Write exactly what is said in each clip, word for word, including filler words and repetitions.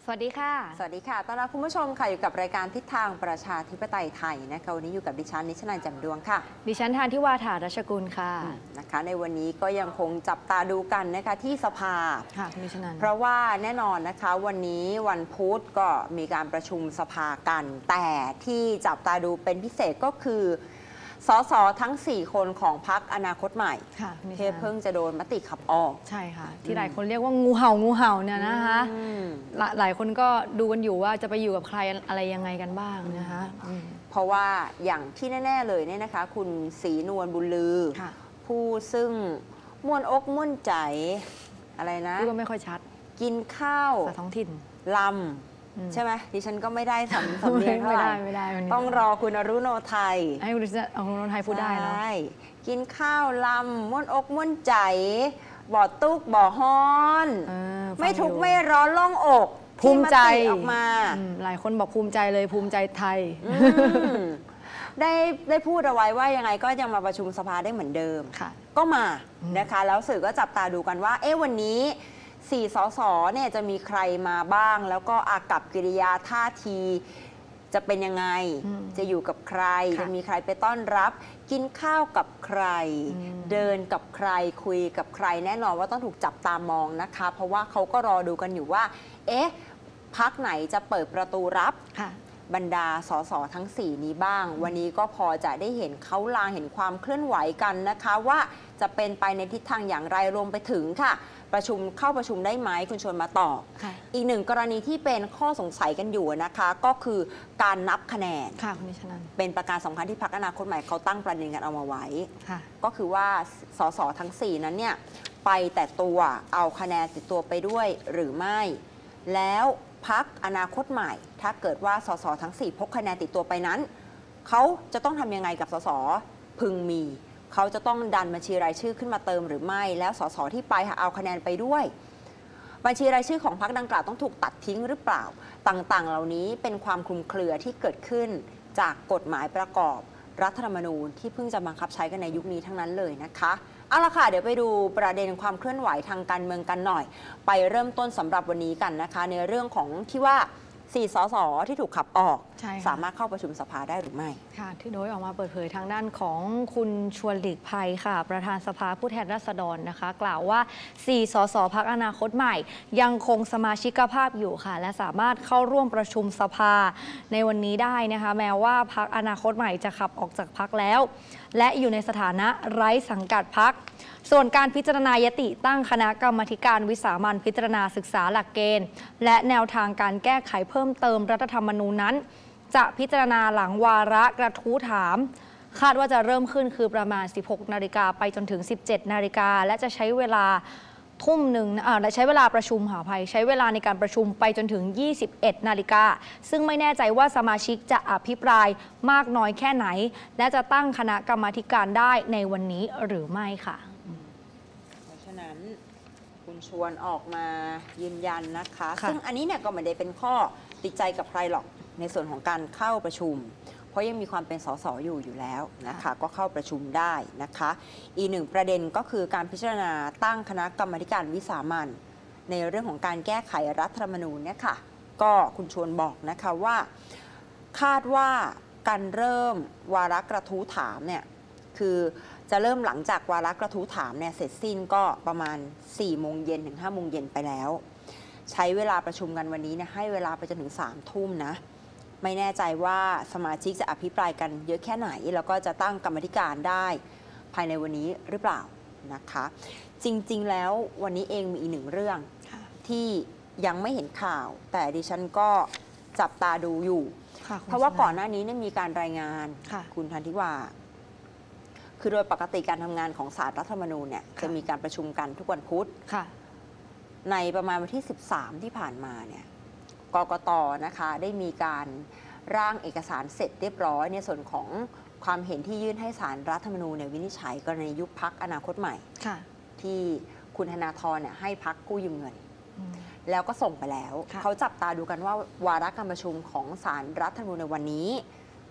วัสดีค่ะสวัสดีค่ะต้อนรับคุณผู้ชมค่ะอยู่กับรายการทิศทางประชาธิปไตยไทยนะคะวันนี้อยู่กับดิฉันนิชนันท์ แจ่มดวงค่ะดิฉันทานทิวาถารัชกุลค่ะนะคะในวันนี้ก็ยังคงจับตาดูกันนะคะที่สภาค่ะคุณนิชนันท์เพราะว่าแน่นอนนะคะวันนี้วันพุธก็มีการประชุมสภากันแต่ที่จับตาดูเป็นพิเศษก็คือสสทั้งสี่คนของพรรคอนาคตใหม่ที่เพิ่งจะโดนมติขับออกใช่ค่ะที่หลายคนเรียกว่างูเห่างูเห่าเนี่ยนะคะหลายคนก็ดูกันอยู่ว่าจะไปอยู่กับใครอะไรยังไงกันบ้างนะคะเพราะว่าอย่างที่แน่ๆเลยเนี่ยนะคะคุณศรีนวลบุญลือผู้ซึ่งม่วนอกม่วนใจอะไรนะพูดก็ไม่ค่อยชัดกินข้าวท้องถิ่นลำใช่ไหมดิฉันก็ไม่ได้สำสำเนียงเท่าไหร่ต้องรอคุณอรุโนไทยให้คุณอรุโนไทยพูดได้เนาะกินข้าวลำม่วนอกม่วนใจบ่อตุกบ่อฮ้อนไม่ทุกไม่ร้อนล่องอกภูมิใจออกมาหลายคนบอกภูมิใจเลยภูมิใจไทยได้ได้พูดเอาไว้ว่ายังไงก็ยังมาประชุมสภาได้เหมือนเดิมก็มานะคะแล้วสื่อก็จับตาดูกันว่าเอ๊ะวันนี้สี่สสเนี่ยจะมีใครมาบ้างแล้วก็อากับกิริยาท่าทีจะเป็นยังไงจะอยู่กับใครจะมีใครไปต้อนรับกินข้าวกับใครเดินกับใครคุยกับใครแน่นอนว่าต้องถูกจับตามองนะคะเพราะว่าเขาก็รอดูกันอยู่ว่าเอ๊ะพรรคไหนจะเปิดประตูรับบรรดาสสทั้งสี่นี้บ้างวันนี้ก็พอจะได้เห็นเขาลางเห็นความเคลื่อนไหวกันนะคะว่าจะเป็นไปในทิศทางอย่างไรรวมไปถึงค่ะประชุมเข้าประชุมได้ไหมคุณชวนมาตอบอีกหนึ่งกรณีที่เป็นข้อสงสัยกันอยู่นะคะก็คือการนับคะแนนเป็นประการสำคัญที่พรรคอนาคตใหม่เขาตั้งประเด็นกันเอามาไว้ก็คือว่าสสทั้งสี่นั้นเนี่ยไปแต่ตัวเอาคะแนนติดตัวไปด้วยหรือไม่แล้วพรรคอนาคตใหม่ถ้าเกิดว่าสสทั้งสี่พกคะแนนติดตัวไปนั้นเขาจะต้องทำยังไงกับสสพึงมีเขาจะต้องดันบัญชีรายชื่อขึ้นมาเติมหรือไม่แล้วสสที่ไปเอาคะแนนไปด้วยบัญชีรายชื่อของพรรคดังกล่าวต้องถูกตัดทิ้งหรือเปล่าต่างๆเหล่านี้เป็นความคลุมเครือที่เกิดขึ้นจากกฎหมายประกอบรัฐธรรมนูญที่เพิ่งจะบังคับใช้กันในยุคนี้ทั้งนั้นเลยนะคะเอาละค่ะเดี๋ยวไปดูประเด็นความเคลื่อนไหวทางการเมืองกันหน่อยไปเริ่มต้นสำหรับวันนี้กันนะคะในเรื่องของที่ว่าสี่สสที่ถูกขับออกสามารถเข้าประชุมสภาได้หรือไม่ค่ะที่โดยออกมาเปิดเผยทางด้านของคุณชวนหลีกภัยค่ะประธานสภาผู้แทนราษฎรนะคะกล่าวว่าสี่สสพรรคอนาคตใหม่ยังคงสมาชิกภาพอยู่ค่ะและสามารถเข้าร่วมประชุมสภาในวันนี้ได้นะคะแม้ว่าพรรคอนาคตใหม่จะขับออกจากพรรคแล้วและอยู่ในสถานะไร้สังกัดพรรคส่วนการพิจารณายติตั้งคณะกรรมาการวิสามัญพิจารณาศึกษาหลักเกณฑ์และแนวทางการแก้ไขเพิ่มเติมรัฐธรรมนูญนั้นจะพิจารณาหลังวาระกระทู้ถามคาดว่าจะเริ่มขึ้นคือประมาณสิบหกนาฬิกาไปจนถึงสิบเจ็ดนาฬิกาและจะใช้เวลาทุ่มหนึ่งอ่าใช้เวลาประชุมหาภัยใช้เวลาในการประชุมไปจนถึงยี่สิบเอ็ดนาฬิกาซึ่งไม่แน่ใจว่าสมาชิกจะอภิปรายมากน้อยแค่ไหนและจะตั้งคณะกรรมาการได้ในวันนี้หรือไม่ค่ะเพราะฉะนั้นคุณชวนออกมายืนยันนะคะซึ่งอันนี้เนี่ยก็ไม่ได้เป็นข้อติดใจกับใครหรอกในส่วนของการเข้าประชุมเพราะยังมีความเป็นสสอยู่อยู่แล้วนะคะก็เข้าประชุมได้นะคะอีกหนึ่งประเด็นก็คือการพิจารณาตั้งคณะกรรมาการวิสามัญในเรื่องของการแก้ไขรัฐธรรมนูญเนี่ยค่ะก็คุณชวนบอกนะคะว่าคาดว่าการเริ่มวาระกระทู้ถามเนี่ยคือจะเริ่มหลังจากวาระกระทู้ถามเนี่ยเสร็จสิ้นก็ประมาณสี่โมงเย็นถึงห้าโมงเย็นไปแล้วใช้เวลาประชุมกันวันนี้เนี่ยให้เวลาไปจนถึงสามทุ่มนะไม่แน่ใจว่าสมาชิกจะอภิปรายกันเยอะแค่ไหนแล้วก็จะตั้งกรรมธิการได้ภายในวันนี้หรือเปล่านะคะจริงๆแล้ววันนี้เองมีอีกหนึ่งเรื่องที่ยังไม่เห็นข่าวแต่ดิฉันก็จับตาดูอยู่เพราะว่าก่อนหน้านี้เนี่ยมีการรายงานคุณทันทิวาคือโดยปกติการทำงานของศาลรัฐธรรมนูญเนี่ยจะมีการประชุมกันทุกวันพุธในประมาณวันที่สิบสามที่ผ่านมาเนี่ยกกต.นะคะได้มีการร่างเอกสารเสร็จเรียบร้อยในส่วนของความเห็นที่ยื่นให้ศาลรัฐธรรมนูญเนี่ยวินิจฉัยกรณียุบพรรคอนาคตใหม่ที่คุณธนาธรเนี่ยให้พรรคกู้ยืมเงินแล้วก็ส่งไปแล้วเขาจับตาดูกันว่าวาระการประชุมของศาลรัฐธรรมนูญในวันนี้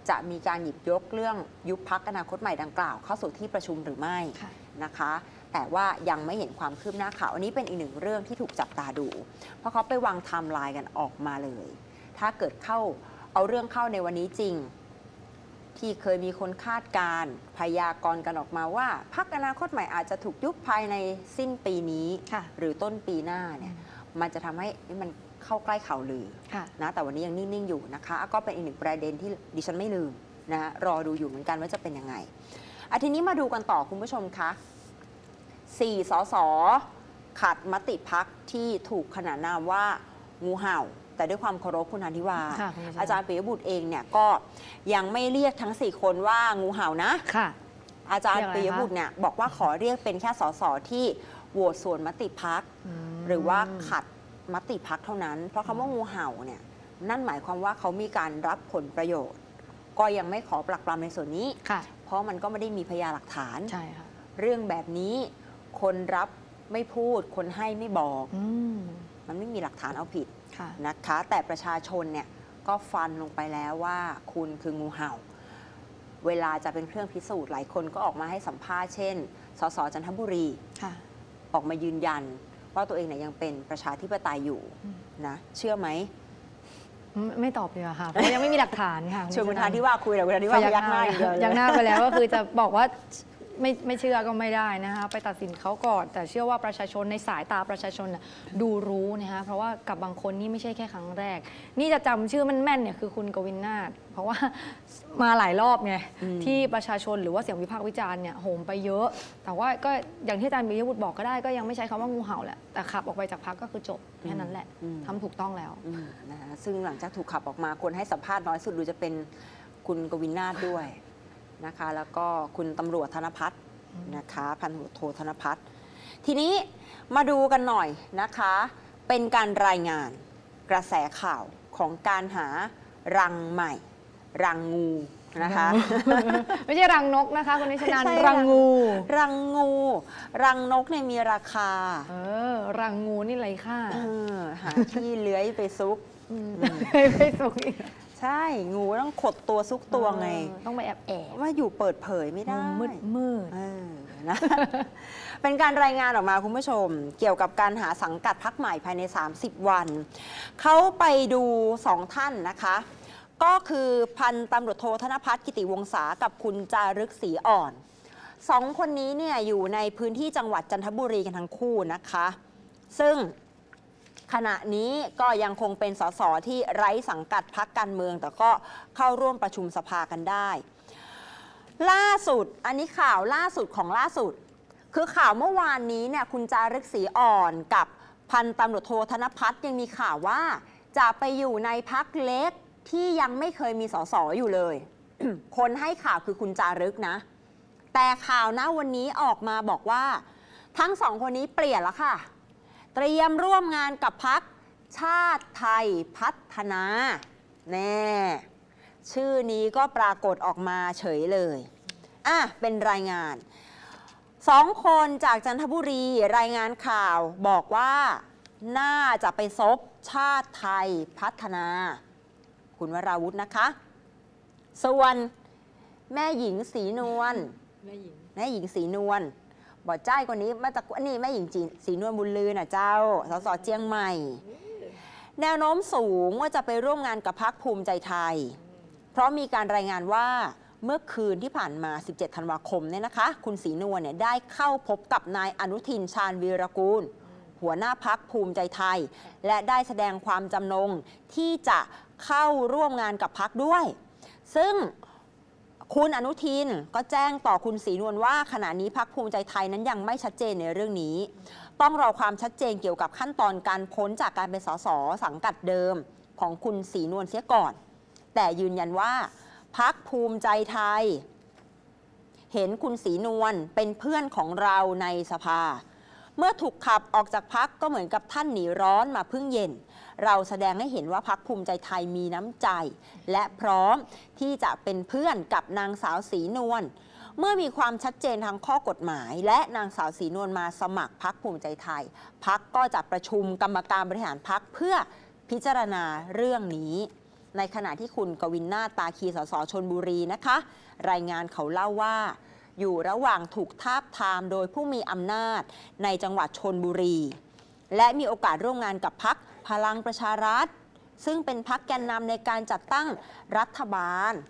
จะมีการหยิบยกเรื่องยุบพรรคอนาคตใหม่ดังกล่าวเข้าสู่ที่ประชุมหรือไม่นะคะแต่ว่ายังไม่เห็นความคืบหน้าข่าวอันนี้เป็นอีกหนึ่งเรื่องที่ถูกจับตาดูเพราะเขาไปวางไทม์ไลน์กันออกมาเลยถ้าเกิดเข้าเอาเรื่องเข้าในวันนี้จริงที่เคยมีคนคาดการณ์พยากรณ์กันออกมาว่าพรรคอนาคตใหม่อาจจะถูกยุบภายในสิ้นปีนี้หรือต้นปีหน้าเนี่ยมันจะทำให้มันเข้าใกล้ข่าวลือนะแต่วันนี้ยังนิ่งๆอยู่นะคะก็เป็นอีกหนึ่งประเด็นที่ดิฉันไม่ลืมนะรอดูอยู่เหมือนกันว่าจะเป็นยังไงอาทีนี้มาดูกันต่อคุณผู้ชมคะสี่สสขัดมติพรรคที่ถูกขนานนามว่างูเห่าแต่ด้วยความเคารพคุณธันธิวาอาจารย์ปิยบุตรเองเนี่ยก็ยังไม่เรียกทั้งสี่คนว่างูเห่านะอาจารย์ปิยบุตรเนี่ยบอกว่าขอเรียกเป็นแค่สสที่โหวตส่วนมติพรรคหรือว่าขัดมติพรรคเท่านั้นเพราะคำว่างูเห่าเนี่ยนั่นหมายความว่าเขามีการรับผลประโยชน์ก็ยังไม่ขอปรักปรำในส่วนนี้เพราะมันก็ไม่ได้มีพยานหลักฐานเรื่องแบบนี้คนรับไม่พูดคนให้ไม่บอกมันไม่มีหลักฐานเอาผิดนะคะแต่ประชาชนเนี่ยก็ฟันลงไปแล้วว่าคุณคืองูเห่าเวลาจะเป็นเครื่องพิสูจน์หลายคนก็ออกมาให้สัมภาษณ์เช่นสสจันทบุรีออกมายืนยันว่าตัวเองเนี่ยยังเป็นประชาธิปไตยอยู่นะเชื่อไหมไม่ตอบเลยค่ะเพราะยังไม่มีหลักฐานค่ะชวนคุณธันธิวาคุยแต่คุณธันธิวายักหน้าอย่างเดียวยักหน้าไปแล้วก็คือจะบอกว่าไม่ไม่เชื่อก็ไม่ได้นะคะไปตัดสินเขาก่อนแต่เชื่อว่าประชาชนในสายตาประชาชนดูรู้นะคะเพราะว่ากับบางคนนี่ไม่ใช่แค่ครั้งแรกนี่จะจำชื่อมันแม่นเนี่ยคือคุณกวินนาถเพราะว่ามาหลายรอบไงที่ประชาชนหรือว่าเสียงวิพากษ์วิจารณ์เนี่ยโหมไปเยอะแต่ว่าก็อย่างที่อาจารย์ปิยบุตรบอกก็ได้ก็ยังไม่ใช้คำว่างูเห่าแหละแต่ขับออกไปจากพรรคก็คือจบแค่นั้นแหละทำถูกต้องแล้วนะคะซึ่งหลังจากถูกขับออกมาคนให้สัมภาษณ์น้อยสุดดูจะเป็นคุณกวินนาถด้วยนะคะแล้วก็คุณตำรวจธนภัทรนะคะพันตำรวจโทธนภัทรทีนี้มาดูกันหน่อยนะคะเป็นการรายงานกระแสข่าวของการหารังใหม่รังงูนะคะไม่ใช่รังนกนะคะคุณนิชนันรังงูรังงูรังนกเนี่ยมีราคาเออรังงูนี่ไรค่าหาที่เลื้อยไปซุกไปซุกอีกใช่งูต้องขดตัวซุกตัวไงต้องไปแอบแอบว่าอยู่เปิดเผยไม่ได้มืดมืดนะเป็นการรายงานออกมาคุณผู้ชมเกี่ยวกับการหาสังกัดพรรคใหม่ภายในสามสิบวันเขาไปดูสองท่านนะคะก็คือพันตำรวจโทธนภัทรกิติวงศากับคุณจารึกศรีอ่อนสองคนนี้เนี่ยอยู่ในพื้นที่จังหวัดจันทบุรีกันทั้งคู่นะคะซึ่งขณะนี้ก็ยังคงเป็นสสที่ไร้สังกัดพรรคการเมืองแต่ก็เข้าร่วมประชุมสภากันได้ล่าสุดอันนี้ข่าวล่าสุดของล่าสุดคือข่าวเมื่อวานนี้เนี่ยคุณจารึกศรีอ่อนกับพันตำรวจโทธนภัทรยังมีข่าวว่าจะไปอยู่ในพรรคเล็กที่ยังไม่เคยมีสสอยู่เลย คนให้ข่าวคือคุณจารึกนะแต่ข่าวณวันนี้ออกมาบอกว่าทั้งสองคนนี้เปลี่ยนแล้วค่ะเตรียมร่วมงานกับพรรคชาติไทยพัฒนาแน่ชื่อนี้ก็ปรากฏออกมาเฉยเลยอ่ะเป็นรายงานสองคนจากจันทบุรีรายงานข่าวบอกว่าน่าจะไปซบชาติไทยพัฒนาคุณวราวุธนะคะส่วนแม่หญิงศรีนวลแม่หญิงแม่หญิงศรีนวลบอดใจกว่านี้มาจากนี่แม่หญิงจีนศรีนวลบุญลือน่ะเจ้าสสเจียงใหม่แนวโน้มสูงว่าจะไปร่วมงานกับพรรคภูมิใจไทยเพราะมีการรายงานว่าเมื่อคืนที่ผ่านมาสิบเจ็ดธันวาคมเนี่ยนะคะคุณศรีนวลเนี่ยได้เข้าพบกับนายอนุทินชาญวีรกูลหัวหน้าพรรคภูมิใจไทยและได้แสดงความจำนงที่จะเข้าร่วมงานกับพรรคด้วยซึ่งคุณอนุทินก็แจ้งต่อคุณศรีนวลว่าขณะนี้พรรคภูมิใจไทยนั้นยังไม่ชัดเจนในเรื่องนี้ต้องรอความชัดเจนเกี่ยวกับขั้นตอนการพ้นจากการเป็นสสสังกัดเดิมของคุณศรีนวลเสียก่อนแต่ยืนยันว่าพรรคภูมิใจไทยเห็นคุณศรีนวลเป็นเพื่อนของเราในสภาเมื่อถูกขับออกจากพรรคก็เหมือนกับท่านหนีร้อนมาพึ่งเย็นเราแสดงให้เห็นว่าพรรคภูมิใจไทยมีน้ำใจและพร้อมที่จะเป็นเพื่อนกับนางสาวศรีนวลเมื่อมีความชัดเจนทางข้อกฎหมายและนางสาวศรีนวลมาสมัครพรรคภูมิใจไทยพรรคก็จะประชุมกรรมการบริหารพรรคเพื่อพิจารณาเรื่องนี้ในขณะที่คุณกวินนาถตาคีสสชลบุรีนะคะรายงานเขาเล่าว่าอยู่ระหว่างถูกทาบทามโดยผู้มีอำนาจในจังหวัดชลบุรี และมีโอกาสร่วมงานกับพรรคพลังประชารัฐซึ่งเป็นพรรคแกนนำในการจัดตั้งรัฐบาล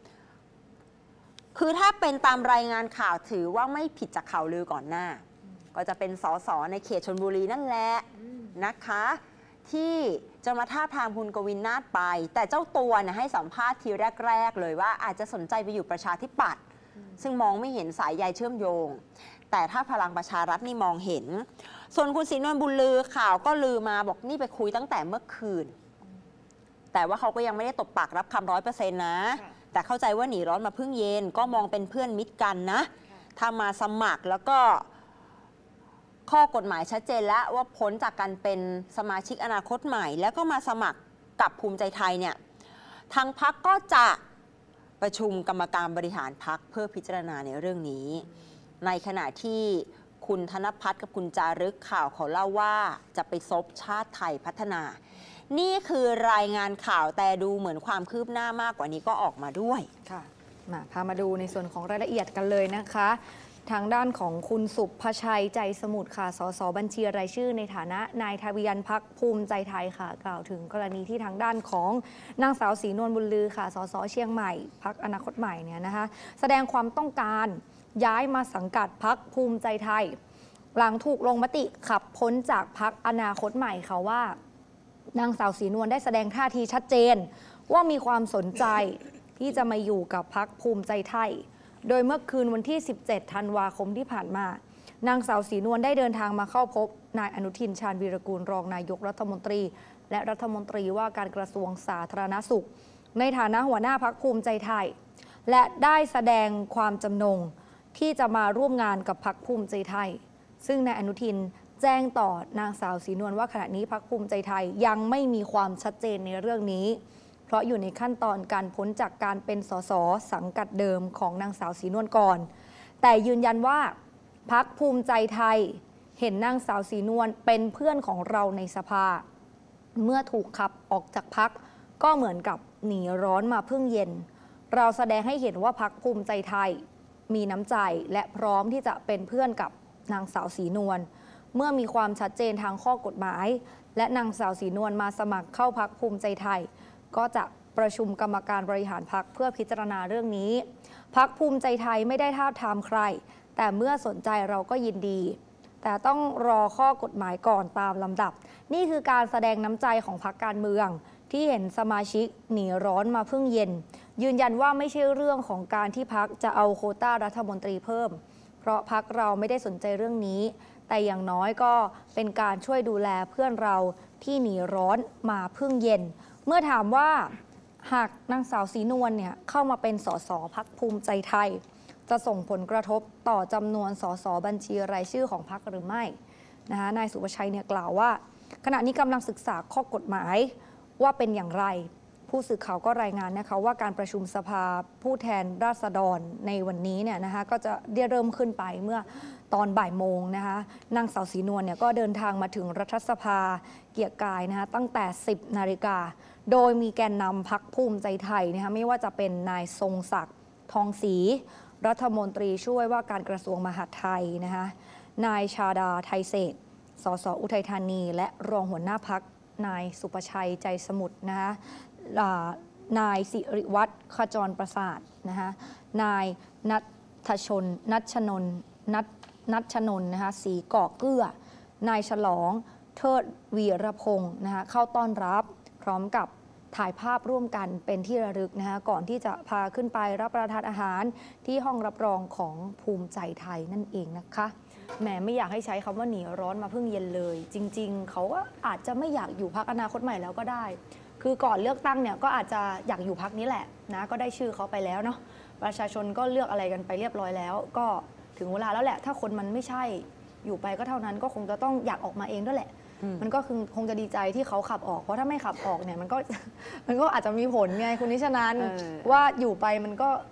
คือถ้าเป็นตามรายงานข่าวถือว่าไม่ผิดจากข่าวลือก่อนหน้าก็จะเป็นสสในเขตชลบุรีนั่นแหละนะคะที่จะมาท้าทามคุณกวินนาถไปแต่เจ้าตัวเนี่ยให้สัมภาษณ์ทีแรกๆเลยว่าอาจจะสนใจไปอยู่ประชาธิปัตย์ซึ่งมองไม่เห็นสายใยเชื่อมโยงแต่ถ้าพลังประชารัฐนี่มองเห็นส่วนคุณศรีนวลบุญลือข่าวก็ลือมาบอกนี่ไปคุยตั้งแต่เมื่อคืนแต่ว่าเขาก็ยังไม่ได้ตบปากรับคำร้อยเปอร์เซ็นต์นะแต่เข้าใจว่าหนีร้อนมาพึ่งเย็นก็มองเป็นเพื่อนมิตรกันนะถ้ามาสมัครแล้วก็ข้อกฎหมายชัดเจนแล้วว่าพ้นจากการเป็นสมาชิกอนาคตใหม่แล้วก็มาสมัครกับภูมิใจไทยเนี่ยทางพรรคก็จะประชุมกรรมการบริหารพรรคเพื่อพิจารณาในเรื่องนี้ในขณะที่คุณธนพัฒน์กับคุณจารึกข่าวเขาเล่าว่าจะไปซบชาติไทยพัฒนานี่คือรายงานข่าวแต่ดูเหมือนความคืบหน้ามากกว่านี้ก็ออกมาด้วยค่ะมาพามาดูในส่วนของรายละเอียดกันเลยนะคะทางด้านของคุณสุภชัยใจสมุทรค่ะสสบัญชีรายชื่อในฐานะนายทะเบียนพรรคภูมิใจไทยค่ะกล่าวถึงกรณีที่ทางด้านของนางสาวศรีนวลบุญลือค่ะสสเชียงใหม่พรรคอนาคตใหม่เนี่ยนะคะแสดงความต้องการย้ายมาสังกัดพรรคภูมิใจไทยหลังถูกลงมติขับพ้นจากพรรคอนาคตใหม่ค่ะว่านางสาวศรีนวลได้แสดงท่าทีชัดเจนว่ามีความสนใจที่จะมาอยู่กับพรรคภูมิใจไทยโดยเมื่อคืนวันที่สิบเจ็ดธันวาคมที่ผ่านมานางสาวศรีนวลได้เดินทางมาเข้าพบนายอนุทินชาญวีรกูลรองนายกรัฐมนตรีและรัฐมนตรีว่าการกระทรวงสาธารณสุขในฐานะหัวหน้าพรรคภูมิใจไทยและได้แสดงความจำนงที่จะมาร่วมงานกับพรรคภูมิใจไทยซึ่งนายอนุทินแจ้งต่อนางสาวศรีนวลว่าขณะนี้พรรคภูมิใจไทยยังไม่มีความชัดเจนในเรื่องนี้เพราะอยู่ในขั้นตอนการพ้นจากการเป็นสสสังกัดเดิมของนางสาวศรีนวลก่อนแต่ยืนยันว่าพรรคภูมิใจไทยเห็นนางสาวศรีนวลเป็นเพื่อนของเราในสภาเมื่อถูกขับออกจากพรรคก็เหมือนกับหนีร้อนมาพึ่งเย็นเราแสดงให้เห็นว่าพรรคภูมิใจไทยมีน้ำใจและพร้อมที่จะเป็นเพื่อนกับนางสาวศรีนวลเมื่อมีความชัดเจนทางข้อกฎหมายและนางสาวศรีนวลมาสมัครเข้าพรรคภูมิใจไทยก็จะประชุมกรรมการบริหารพรรคเพื่อพิจารณาเรื่องนี้พรรคภูมิใจไทยไม่ได้ทาบทามใครแต่เมื่อสนใจเราก็ยินดีแต่ต้องรอข้อกฎหมายก่อนตามลำดับนี่คือการแสดงน้ำใจของพรรคการเมืองที่เห็นสมาชิกหนีร้อนมาพึ่งเย็นยืนยันว่าไม่ใช่เรื่องของการที่พรรคจะเอาโควต้ารัฐมนตรีเพิ่มเพราะพรรคเราไม่ได้สนใจเรื่องนี้แต่อย่างน้อยก็เป็นการช่วยดูแลเพื่อนเราที่หนีร้อนมาพึ่งเย็นเมื่อถามว่าหากนางสาวศรีนวลเนี่ยเข้ามาเป็นสสพรรคภูมิใจไทยจะส่งผลกระทบต่อจำนวนสสบัญชีรายชื่อของพรรคหรือไม่นะคะนายสุภชัยเนี่ยกล่าวว่าขณะนี้กำลังศึกษาข้อกฎหมายว่าเป็นอย่างไรผู้สื่อข่าวก็รายงานนะคะว่าการประชุมสภาผู้แทนราษฎรในวันนี้เนี่ยนะคะก็จะได้เริ่มขึ้นไปเมื่อตอนบ่ายโมงนะคะนางสาวศรีนวลเนี่ยก็เดินทางมาถึงรัฐสภาเกียรติกายนะคะตั้งแต่สิบนาฬิกาโดยมีแกนนำพรรคภูมิใจไทยนะคะไม่ว่าจะเป็นนายทรงศักดิ์ทองศรีรัฐมนตรีช่วยว่าการกระทรวงมหาดไทยนะคะนายชาดาไทยเศรษฐ์สสอุทัยธานีและรองหัวหน้าพรรคนายสุประชัยใจสมุทรนะคะนายสิริวัฒน์ขจรประสาทนะคะนายนัทชนนัชนนนัทนัชนนนะคะศรีก่อเกื้อนายฉลองเทิดวีรพงศ์นะคะเข้าต้อนรับพร้อมกับถ่ายภาพร่วมกันเป็นที่ระลึกนะคะก่อนที่จะพาขึ้นไปรับประทานอาหารที่ห้องรับรองของภูมิใจไทยนั่นเองนะคะแหมไม่อยากให้ใช้คำว่าหนีร้อนมาพึ่งเย็นเลยจริงๆเขาก็อาจจะไม่อยากอยู่พรรคอนาคตใหม่แล้วก็ได้คือก่อนเลือกตั้งเนี่ยก็อาจจะอยากอยู่พรรคนี้แหละนะก็ได้ชื่อเขาไปแล้วเนาะประชาชนก็เลือกอะไรกันไปเรียบร้อยแล้วก็ถึงเวลาแล้วแหละถ้าคนมันไม่ใช่อยู่ไปก็เท่านั้นก็คงจะต้องอยากออกมาเองด้วยแหละมันก็คือคงจะดีใจที่เขาขับออกเพราะถ้าไม่ขับออกเนี่ยมันก็มันก็อาจจะมีผลไงคุณนิชนันว่าอยู่ไปมันก็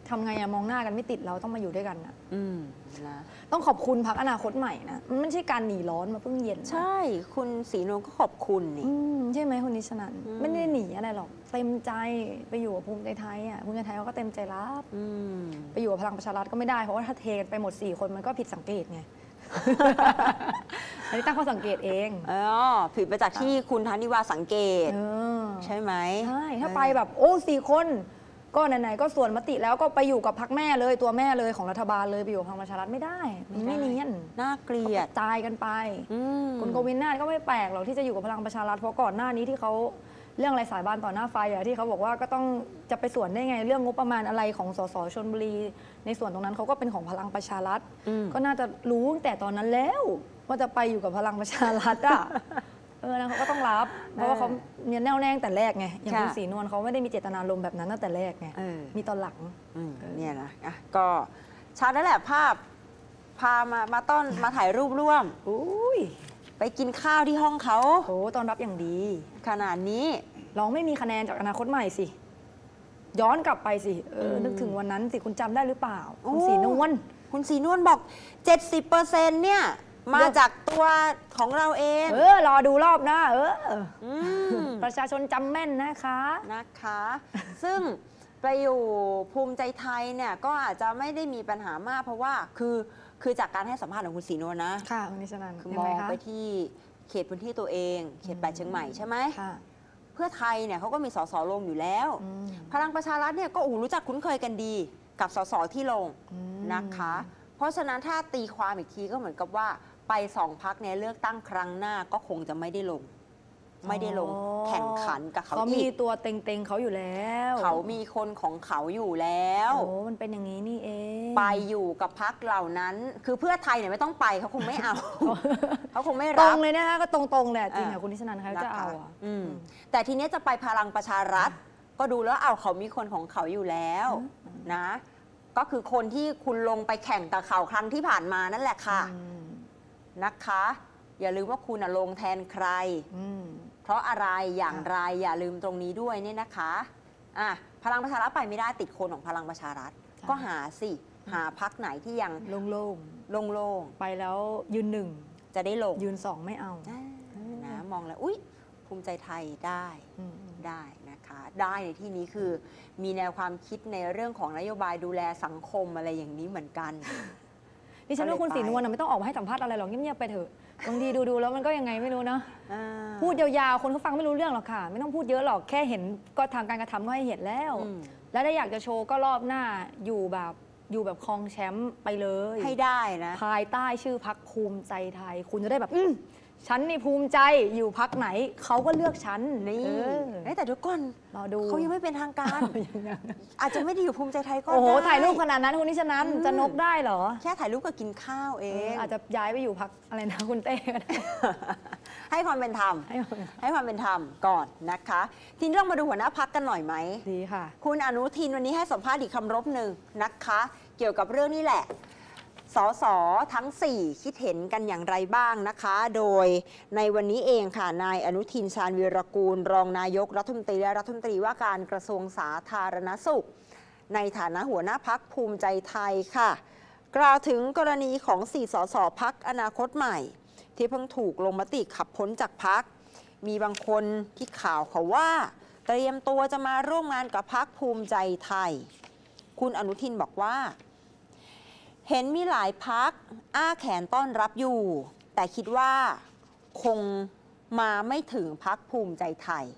ทำไงอะมองหน้ากันไม่ติดเราต้องมาอยู่ด้วยกันอะอืมนะต้องขอบคุณพรรคอนาคตใหม่นะมันไม่ใช่การหนีร้อนมาเพิ่งเย็นนะใช่คุณศรีนวลก็ขอบคุณนี่อืมใช่ไหมคุณนิชนันท์อืมไม่ได้หนีอะไรหรอกเต็มใจไปอยู่กับภูมิใจไทยอ่ะภูมิใจไทยเขาก็เต็มใจรับอืมไปอยู่กับพลังประชารัฐก็ไม่ได้เพราะว่าถ้าเทกันไปหมดสี่คนมันก็ผิดสังเกตไง อันนี้ตั้งข้อสังเกตเองอ๋อผิดไปจากที่คุณธนิวาสังเกตเออใช่ไหมใช่ถ้าไปแบบโอ้สี่คน ก็ไหนๆก็ส่วนมติแล้วก็ไปอยู่กับพรรคแม่เลยตัวแม่เลยของรัฐบาลเลยไปอยู่กับพลังประชารัฐไม่ได้มันไม่เนียนน่าเกลียดกระจายกันไปอืมคุณโกวินนาถก็ไม่แปลกหรอกที่จะอยู่กับพลังประชารัฐเพราะก่อนหน้านี้ที่เขาเรื่องอะไรสายบานต่อหน้าไฟอะที่เขาบอกว่าก็ต้องจะไปส่วนได้ไงเรื่องงบประมาณอะไรของสสชลบุรีในส่วนตรงนั้นเขาก็เป็นของพลังประชารัฐอืมก็น่าจะรู้ตั้งแต่ตอนนั้นแล้วว่าจะไปอยู่กับพลังประชารัฐอ่ะ เออนะเขาก็ต้องรับ เพราะว่าเขาเนี่ยแน่วแน่ตั้งแต่แรกไงอย่างคุณค่ะศรีนวลเขาไม่ได้มีเจตนารมณ์แบบนั้นตั้งแต่แรกไงเออมีตอนหลังอืมเนี่ยนะอ่ะก็ชัดแล้วแหละภาพพามามาต้อนมาถ่ายรูปร่วมอุ้ยไปกินข้าวที่ห้องเขาโหตอนรับอย่างดีขนาดนี้เราไม่มีคะแนนจากอนาคตใหม่สิ ย้อนกลับไปสิเออมนึกถึงวันนั้นสิคุณจำได้หรือเปล่าโอ้คุณศรีนวลคุณศรีนวลบอก เจ็ดสิบเปอร์เซ็นต์ เนี่ย มาเดี๋ยวจากตัวของเราเองเออรอดูรอบหน้าเอออืมประชาชนจำแม่นนะคะนะคะ ซึ่งไปอยู่ภูมิใจไทยเนี่ยก็อาจจะไม่ได้มีปัญหามากเพราะว่าคือคือจากการให้สัมภาษณ์ของคุณศรีนวลนะค่ะคุณนิชนันท์คือยัมองไคะไปที่เขตพื้นที่ตัวเอง เขตแปดเชียงใหม่ใช่ไหมค่ะเพื่อไทยเนี่ยเขาก็มีสสลงอยู่แล้วอืมพลังประชารัฐเนี่ยก็โอ้โหรู้จักคุ้นเคยกันดีกับสสที่ลงอืมนะคะ เพราะฉะนั้นถ้าตีความอีกทีก็เหมือนกับว่าไปสองพักในเลือกตั้งครั้งหน้าก็คงจะไม่ได้ลง ไม่ได้ลงอ๋อแข่งขันกับเขาเขามีอีกตัวเต็งๆเขาอยู่แล้วเขามีคนของเขาอยู่แล้วโอ้มันเป็นอย่างนี้นี่เองไปอยู่กับพักเหล่านั้น คือเพื่อไทยเนี่ยไม่ต้องไปเขาคงไม่เอา เขาคงไม่ตรรับงเลยนะคะก็ตรงๆแหละจริงอ่าอ่ะคุณนิชนันท์เขาจะเอาอ่ะอืมแต่ทีเนี้ยจะไปพลังประชารัฐ ก็ดูแล้วเอาเขามีคนของเขาอยู่แล้วนะ ก็คือคนที่คุณลงไปแข่งกับเขาครั้งที่ผ่านมานั่นแหละค่ะอืมนะคะ อย่าลืมว่าคุณน่ะลงแทนใครอืมเพราะอะไรอย่างไรอย่าลืมตรงนี้ด้วยเนี่ยนะคะอ่ะพลังประชารัฐไปไม่ได้ติดคนของพลังประชารัฐ ก็หาสิหาพักไหนที่ยังโล่งโล่งๆ ไปแล้วยืนหนึ่งๆจะได้ลงยืนสองไม่เอาอ่านะมองแล้วอุ๊ยภูมิใจไทยได้อืมได้นะคะ ได้ในที่นี้คือมีแนวความคิดในเรื่องของนโยบายดูแลสังคมอะไรอย่างนี้เหมือนกันดิฉันว่าคุณก็เลยศรีนวลไปน่ะไม่ต้องออกมาให้สัมภาษณ์อะไรหรอกเงียบๆไปเถอะบางทีดูๆแล้วมันก็ยังไงไม่รู้นะอ่าพูดยาวๆคนเขาฟังไม่รู้เรื่องหรอกค่ะ ไม่ต้องพูดเยอะหรอกแค่เห็นก็ทางการกระทำก็ให้เห็นแล้วอืมแล้วถ้าอยากจะโชว์ก็รอบหน้าอยู่แบบอยู่แบบครองแชมป์ไปเลยให้ได้นะภายใต้ชื่อพักภูมิใจไทย คุณจะได้แบบอืมฉันนี่ภูมิใจอยู่พักไหนเขาก็เลือกฉันนี่เออเอ้ยแต่ทุกคนรอดูเขายังไม่เป็นทางการ อาจจะไม่ได้อยู่ภูมิใจไทยก็โอ้โหได้ถ่ายรูปขนาดนั้นคุณนิชนันท์อืมจะนกได้เหรอแค่ถ่ายรูปกับกินข้าวเอเออง อาจจะย้ายไปอยู่พักอะไรนะคุณเต้ก็ได้ให้ความเป็นธรรมให้มันให้ความเป็นธรรมก่อนนะคะ ทีนี้เรามาดูหัวหน้าพักกันหน่อยไหมดีค่ะคุณอนุทินวันนี้ให้สัมภาษณ์อีกคำรบหนึ่งนะคะ เกี่ยวกับเรื่องนี้แหละ สสทั้ง สี่ คิดเห็นกันอย่างไรบ้างนะคะ โดยในวันนี้เองค่ะ นายอนุทินชาญวีรกูล รองนายกรัฐมนตรีและรัฐมนตรีว่าการกระทรวงสาธารณสุข ในฐานะหัวหน้าพักภูมิใจไทยค่ะ กล่าวถึงกรณีของ สี่ สสพักอนาคตใหม่ ที่เพิ่งถูกลงมติขับพ้นจากพัก มีบางคนที่ข่าวเขาว่า เตรียมตัวจะมาร่วมงานกับพักภูมิใจไทย คุณอนุทินบอกว่า เห็นมีหลายพักอ้าแขนต้อนรับอยู่ แต่คิดว่าคงมาไม่ถึงพักภูมิใจไทย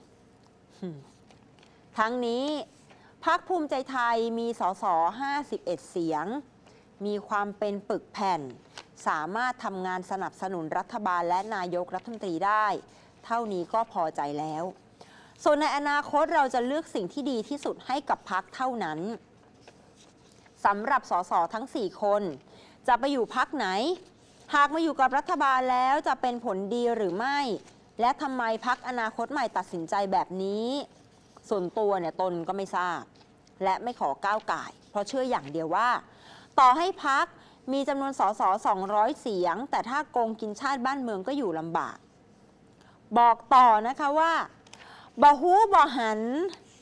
ทั้งนี้พักภูมิใจไทยมีสสห้าสิบเอ็ดเสียง มีความเป็นปึกแผ่น สามารถทำงานสนับสนุนรัฐบาลและนายกรัฐมนตรีได้ เท่านี้ก็พอใจแล้ว ส่วนในอนาคตเราจะเลือกสิ่งที่ดีที่สุดให้กับพักเท่านั้นสำหรับสสทั้ง สี่ คน จะไปอยู่พักไหน หากมาอยู่กับรัฐบาลแล้วจะเป็นผลดีหรือไม่ และทำไมพักอนาคตใหม่ตัดสินใจแบบนี้ ส่วนตัวเนี่ยตนก็ไม่ทราบ และไม่ขอก้าวก่าย เพราะเชื่ออย่างเดียวว่า ต่อให้พักมีจำนวนสสสองร้อยเสียง แต่ถ้าโกงกินชาติบ้านเมืองก็อยู่ลำบาก บอกต่อนะคะว่าบ่ฮู้บ่หัน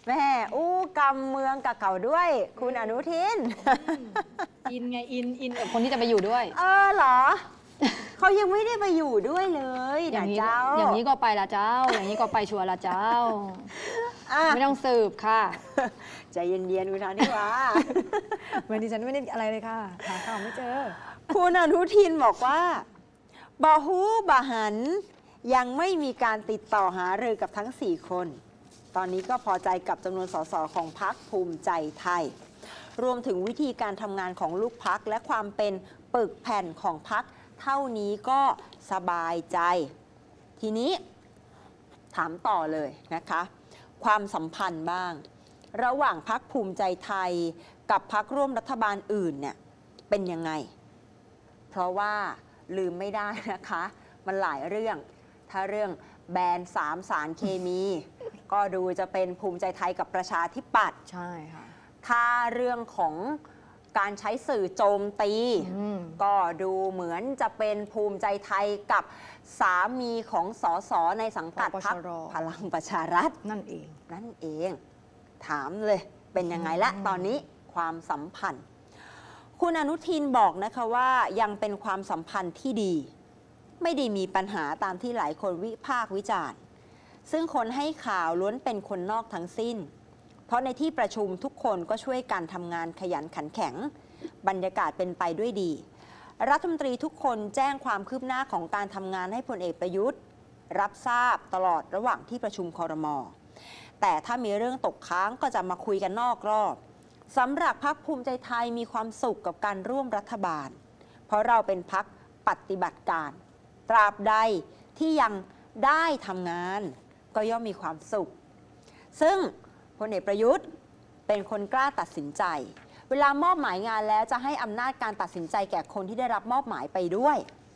แม่อู้กำเมืองกับเขาด้วย คุณอนุทินอินไงอินอินกับคนที่จะไปอยู่ด้วยเออเหรอ เขายังไม่ได้ไปอยู่ด้วยเลยอย่านะงนี้เจ้าอย่างนี้ก็ไปละเจ้า อย่างนี้ก็ไปชัวร์ละเจ้า ไม่ต้องสืบค่ะใจเย็นๆคุณธนิวาเหมือนดิฉันไม่ได้อะไรเลยค่ะหาข่าวไม่เจอคุณอนุทินบอกว่าบาฮูบาหันยังไม่มีการติดต่อหารือกับทั้งสี่คน ตอนนี้ก็พอใจกับจำนวนสสของพรรคภูมิใจไทย รวมถึงวิธีการทำงานของลูกพรรคและความเป็นปึกแผ่นของพรรคเท่านี้ก็สบายใจ ทีนี้ถามต่อเลยนะคะ ความสัมพันธ์บ้าง ระหว่างพรรคภูมิใจไทยกับพรรคร่วมรัฐบาลอื่นเนี่ยเป็นยังไง เพราะว่าลืมไม่ได้นะคะ มันหลายเรื่อง ถ้าเรื่องแบนสามสารเคมี ก็ดูจะเป็นภูมิใจไทยกับประชาธิปัตย์ใช่ค่ะถ้าเรื่องของการใช้สื่อโจมตี ก็ดูเหมือนจะเป็นภูมิใจไทยกับสามีของสสในสังกัดพรรคพลังประชารัฐนั่นเองนั่นเอง ถามเลยเป็นยังไงละตอนนี้ความสัมพันธ์ คุณอนุทินบอกนะคะว่ายังเป็นความสัมพันธ์ที่ดี ไม่ได้มีปัญหาตามที่หลายคนวิพากษ์วิจารณ์ซึ่งคนให้ข่าวล้วนเป็นคนนอกทั้งสิ้น เพราะในที่ประชุมทุกคนก็ช่วยกันทำงานขยันขันแข็ง บรรยากาศเป็นไปด้วยดี รัฐมนตรีทุกคนแจ้งความคืบหน้าของการทำงานให้พลเอกประยุทธ์รับทราบตลอดระหว่างที่ประชุมครม.แต่ถ้ามีเรื่องตกค้างก็จะมาคุยกันนอกรอบสำหรับพรรคภูมิใจไทยมีความสุขกับการร่วมรัฐบาล เพราะเราเป็นพรรคปฏิบัติการ ตราบใดที่ยังได้ทำงานก็ย่อมมีความสุข ซึ่งพลเอกประยุทธ์เป็นคนกล้าตัดสินใจ เวลามอบหมายงานแล้วจะให้อำนาจการตัดสินใจแก่คนที่ได้รับมอบหมายไปด้วย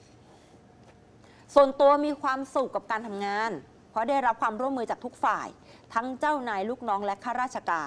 ส่วนตัวมีความสุขกับการทำงาน เพราะได้รับความร่วมมือจากทุกฝ่าย ทั้งเจ้านายลูกน้องและข้าราชการ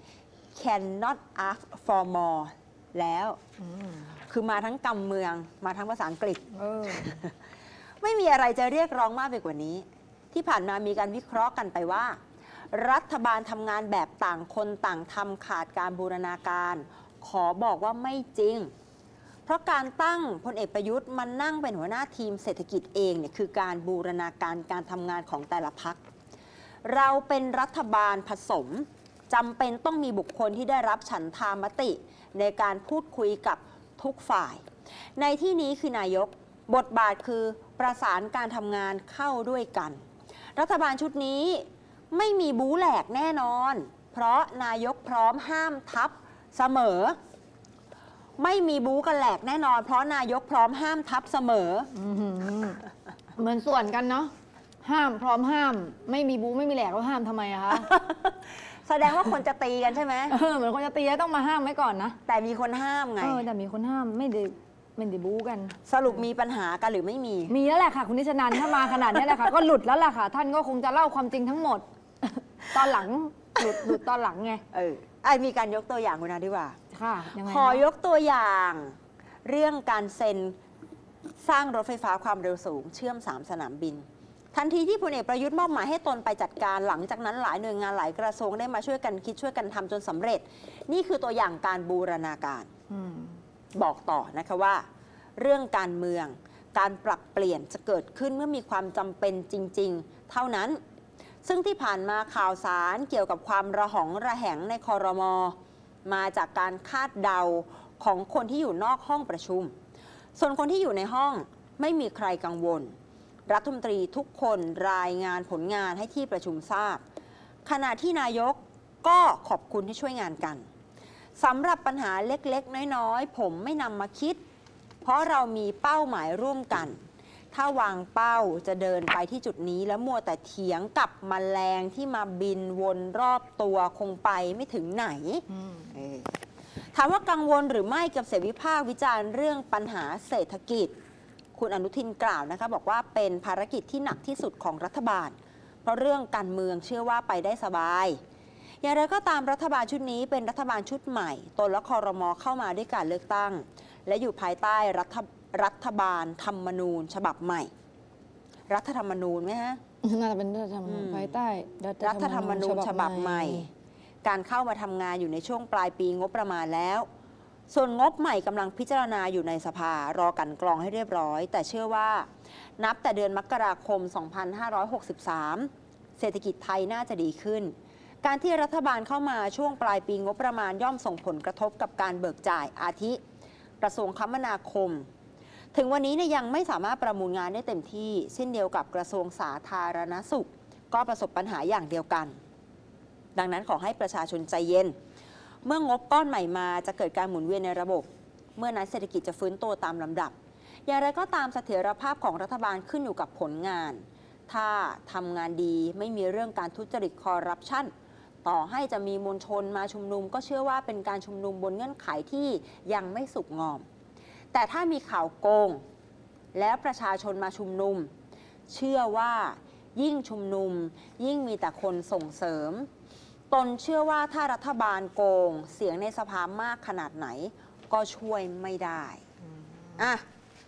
cannot ask for more แล้วคือมาทั้งกำเมืองมาทั้งภาษาอังกฤษ ไม่มีอะไรจะเรียกร้องมากไปกว่านี้ ที่ผ่านมามีการวิเคราะห์กันไปว่า รัฐบาลทำงานแบบต่างคนต่างทำขาดการบูรณาการ ขอบอกว่าไม่จริง เพราะการตั้งพลเอกประยุทธ์มันนั่งเป็นหัวหน้าทีมเศรษฐกิจเองเนี่ยคือการบูรณาการการทำงานของแต่ละพรรคเราเป็นรัฐบาลผสมจำเป็นต้องมีบุคคลที่ได้รับฉันทามติในการพูดคุยกับทุกฝ่าย ในที่นี้คือนายกบทบาทคือประสานการทำงานเข้าด้วยกัน รัฐบาลชุดนี้ไม่มีบู๊แหลกแน่นอน เพราะนายกพร้อมห้ามทับเสมอ ไม่มีบู๊กันแหลกแน่นอน เพราะนายกพร้อมห้ามทับเสมอเหมือนส่วนกันเนาะห้ามพร้อมห้าม ไม่มีบู๊ไม่มีแหลกแล้วห้ามทำไมอะคะแสดงว่าคนจะตีกันใช่ไหมเออเหมือนคนจะตีต้องมาห้ามไว้ก่อนนะแต่มีคนห้ามไงเออแต่มีคนห้ามไม่ได้ไม่ได้บู๊กันสรุปมีปัญหากันหรือไม่มีมีแล้วแหละค่ะคุณนิชนันถ้ามาขนาดนี้แหละค่ะก็หลุดแล้วล่ะค่ะท่านก็คงจะเล่าความจริงทั้งหมด ตอนหลังหลุดหลุดตอนหลังไงเออไอมีการยกตัวอย่างคุณนาดีว่าค่ะยังไงขอยกตัวอย่างเรื่องการเซ็นสร้างรถไฟฟ้าความเร็วสูงเชื่อมสามสนามบินทันทีที่พลเอกประยุทธ์มอบหมายให้ตนไปจัดการหลังจากนั้นหลายหน่วยงานหลายกระทรวงได้มาช่วยกันคิดช่วยกันทำจนสำเร็จนี่คือตัวอย่างการบูรณาการบอกต่อนะคะว่าเรื่องการเมืองการปรับเปลี่ยนจะเกิดขึ้นเมื่อมีความจำเป็นจริงๆเท่านั้นซึ่งที่ผ่านมาข่าวสารเกี่ยวกับความระหองระแหงในครม.มาจากการคาดเดาของคนที่อยู่นอกห้องประชุมส่วนคนที่อยู่ในห้องไม่มีใครกังวลรัฐมนตรีทุกคนรายงานผลงานให้ที่ประชุมทราบขณะที่นายกก็ขอบคุณที่ช่วยงานกันสำหรับปัญหาเล็กๆน้อยๆผมไม่นำมาคิดเพราะเรามีเป้าหมายร่วมกันถ้าวางเป้าจะเดินไปที่จุดนี้แล้วมัวแต่เถียงกับแมลงที่มาบินวนรอบตัวคงไปไม่ถึงไหนถามว่ากังวลหรือไม่กับเสียงวิพากษ์วิจารณ์เรื่องปัญหาเศรษฐกิจคุณอนุทินกล่าวนะคะบอกว่าเป็นภารกิจที่หนักที่สุดของรัฐบาลเพราะเรื่องการเมืองเชื่อว่าไปได้สบายอย่างไรก็ตามรัฐบาลชุดนี้เป็นรัฐบาลชุดใหม่ตนและครม.เข้ามาด้วยการเลือกตั้งและอยู่ภายใต้รัฐรัฐบาลธรรมนูญฉบับใหม่รัฐธรรมนูญไหมฮะน่าจะเป็นรัฐธรรมนูญภายใต้รัฐธรรมนูญฉบับใหม่การเข้ามาทำงานอยู่ในช่วงปลายปีงบประมาณแล้วส่วนงบใหม่กำลังพิจารณาอยู่ในสภารอกันกรองให้เรียบร้อยแต่เชื่อว่านับแต่เดือนมกราคม สองพันห้าร้อยหกสิบสาม เศรษฐกิจไทยน่าจะดีขึ้นการที่รัฐบาลเข้ามาช่วงปลายปีงบประมาณย่อมส่งผลกระทบกับการเบิกจ่ายอาทิกระทรวงคมนาคมถึงวันนี้เนี่ยยังไม่สามารถประมูลงานได้เต็มที่เช่นเดียวกับกระทรวงสาธารณสุขก็ประสบปัญหาอย่างเดียวกันดังนั้นขอให้ประชาชนใจเย็นเมื่องบก้อนใหม่มาจะเกิดการหมุนเวียนในระบบเมื่อนั้นเศรษฐกิจจะฟื้นตัวตามลำดับอย่างไรก็ตามเสถียรภาพของรัฐบาลขึ้นอยู่กับผลงานถ้าทำงานดีไม่มีเรื่องการทุจริตคอร์รัปชันต่อให้จะมีมวลชนมาชุมนุมก็เชื่อว่าเป็นการชุมนุมบนเงื่อนไขที่ยังไม่สุกงอมแต่ถ้ามีข่าวโกงแล้วประชาชนมาชุมนุมเชื่อว่ายิ่งชุมนุมยิ่งมีแต่คนส่งเสริมตนเชื่อว่าถ้ารัฐบาลโกงเสียงในสภามากขนาดไหนก็ช่วยไม่ได้อ่ะ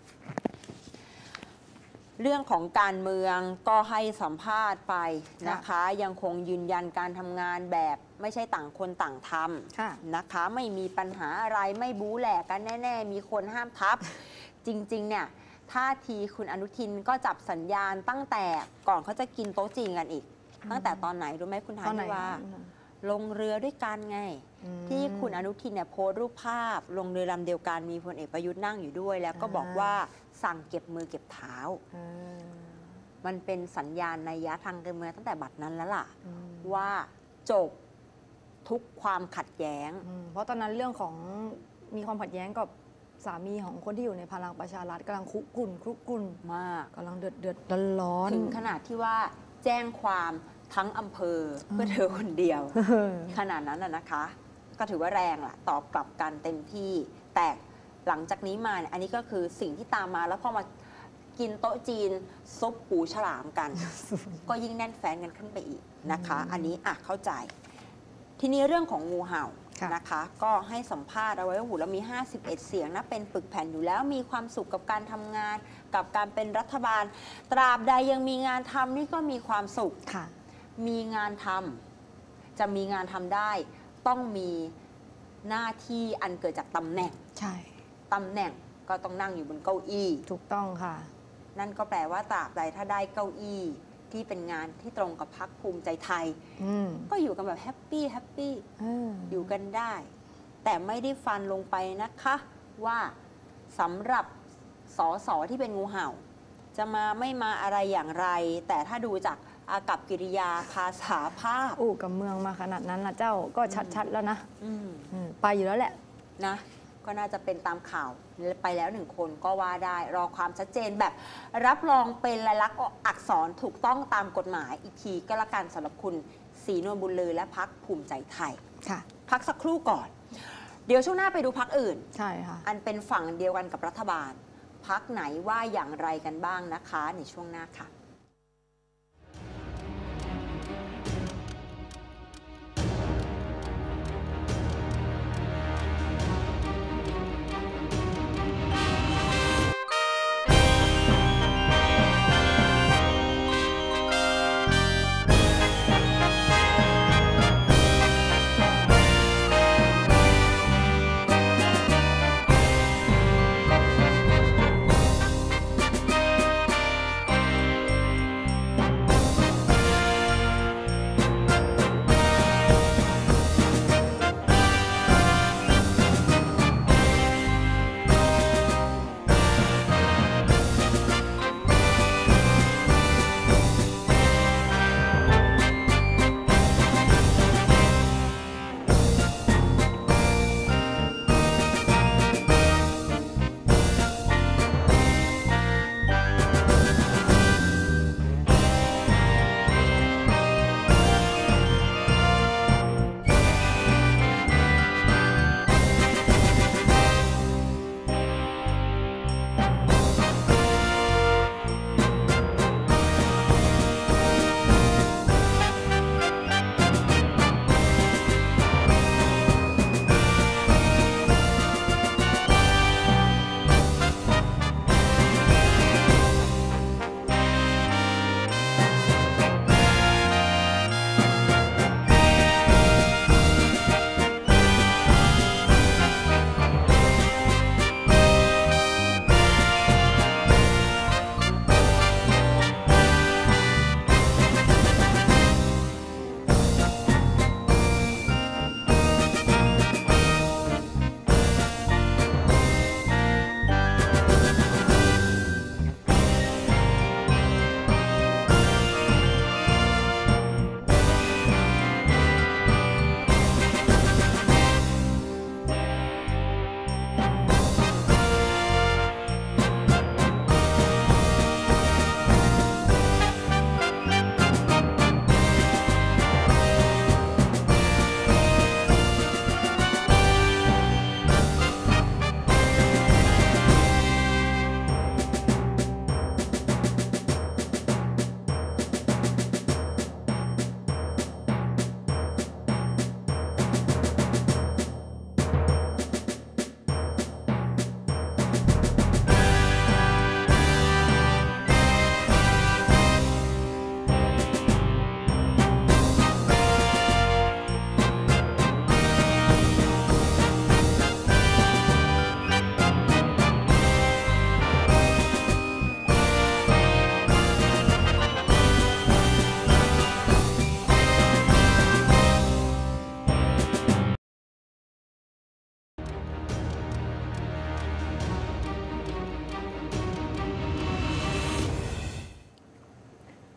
เรื่องของการเมืองก็ให้สัมภาษณ์ไปนะคะยังคงยืนยันการทำงานแบบไม่ใช่ต่างคนต่างทำนะคะไม่มีปัญหาอะไรไม่บู๊แหลกกันแน่ๆมีคนห้ามทับ จริงๆเนี่ยท่าทีคุณอนุทินก็จับสัญญาณตั้งแต่ก่อนเขาจะกินโต๊ะจีนกันอีกตั้งแต่ตอนไหนรู้ไหมคุณทานิวาลงเรือด้วยกันไงที่คุณอนุทินเนี่ยโพสต์รูปภาพลงเรือลำเดียวกันมีพลเอกประยุทธ์นั่งอยู่ด้วยแล้วก็บอกว่าสั่งเก็บมือเก็บเท้ามันเป็นสัญญาณนัยยะทางการเมืองตั้งแต่บัดนั้นแล้วล่ะว่าจบทุกความขัดแย้งเพราะตอนนั้นเรื่องของมีความขัดแย้งกับสามีของคนที่อยู่ในพลังประชารัฐกำลังคุกรุ่นคุกรุ่นมากกำลังเดือดเดือดร้อนถึงขนาดที่ว่าแจ้งความทั้งอำเภอเพื่อเธอคนเดียวขนาดนั้นนะคะก็ถือว่าแรงล่ะตอบกลับกันเต็มที่แต่หลังจากนี้มาเนี่ยอันนี้ก็คือสิ่งที่ตามมาแล้วพอมากินโต๊ะจีนซุปปูฉลามกัน ก็ยิ่งแน่นแฟนกันขึ้นไปอีกนะคะอันนี้อ่ะเข้าใจทีนี้เรื่องของงูเห่านะคะก็ให้สัมภาษณ์เอาไว้ว่าหูเรามีห้าสิบเอ็ดเสียงนะเป็นปึกแผ่นอยู่แล้วมีความสุขกับการทำงานกับการเป็นรัฐบาลตราบใดยังมีงานทำนี่ก็มีความสุขมีงานทำจะมีงานทำได้ต้องมีหน้าที่อันเกิดจากตำแหน่งใช่ตำแหน่งก็ต้องนั่งอยู่บนเก้าอี้ถูกต้องค่ะนั่นก็แปลว่าตราบใดถ้าได้เก้าอี้ที่เป็นงานที่ตรงกับพรรคภูมิใจไทยก็อยู่กันแบบแฮปปี้แฮปปี้อยู่กันได้แต่ไม่ได้ฟันลงไปนะคะว่าสำหรับสสที่เป็นงูเห่าจะมาไม่มาอะไรอย่างไรแต่ถ้าดูจากอากัปกิริยาภาษาภาพอู้กับเมืองมาขนาดนั้นละเจ้าก็ชัดๆแล้วนะไปอยู่แล้วแหละนะก็น่าจะเป็นตามข่าวไปแล้วหนึ่งคนก็ว่าได้รอความชัดเจนแบบรับรองเป็นลายลักษณ์อักษรถูกต้องตามกฎหมายอีกทีก็แล้วกันสำหรับคุณศรีนวลบุญลือและพรรคภูมิใจไทยค่ะพักสักครู่ก่อนเดี๋ยวช่วงหน้าไปดูพรรคอื่นใช่ค่ะอันเป็นฝั่งเดียวกันกับรัฐบาลพรรคไหนว่าอย่างไรกันบ้างนะคะในช่วงหน้าค่ะ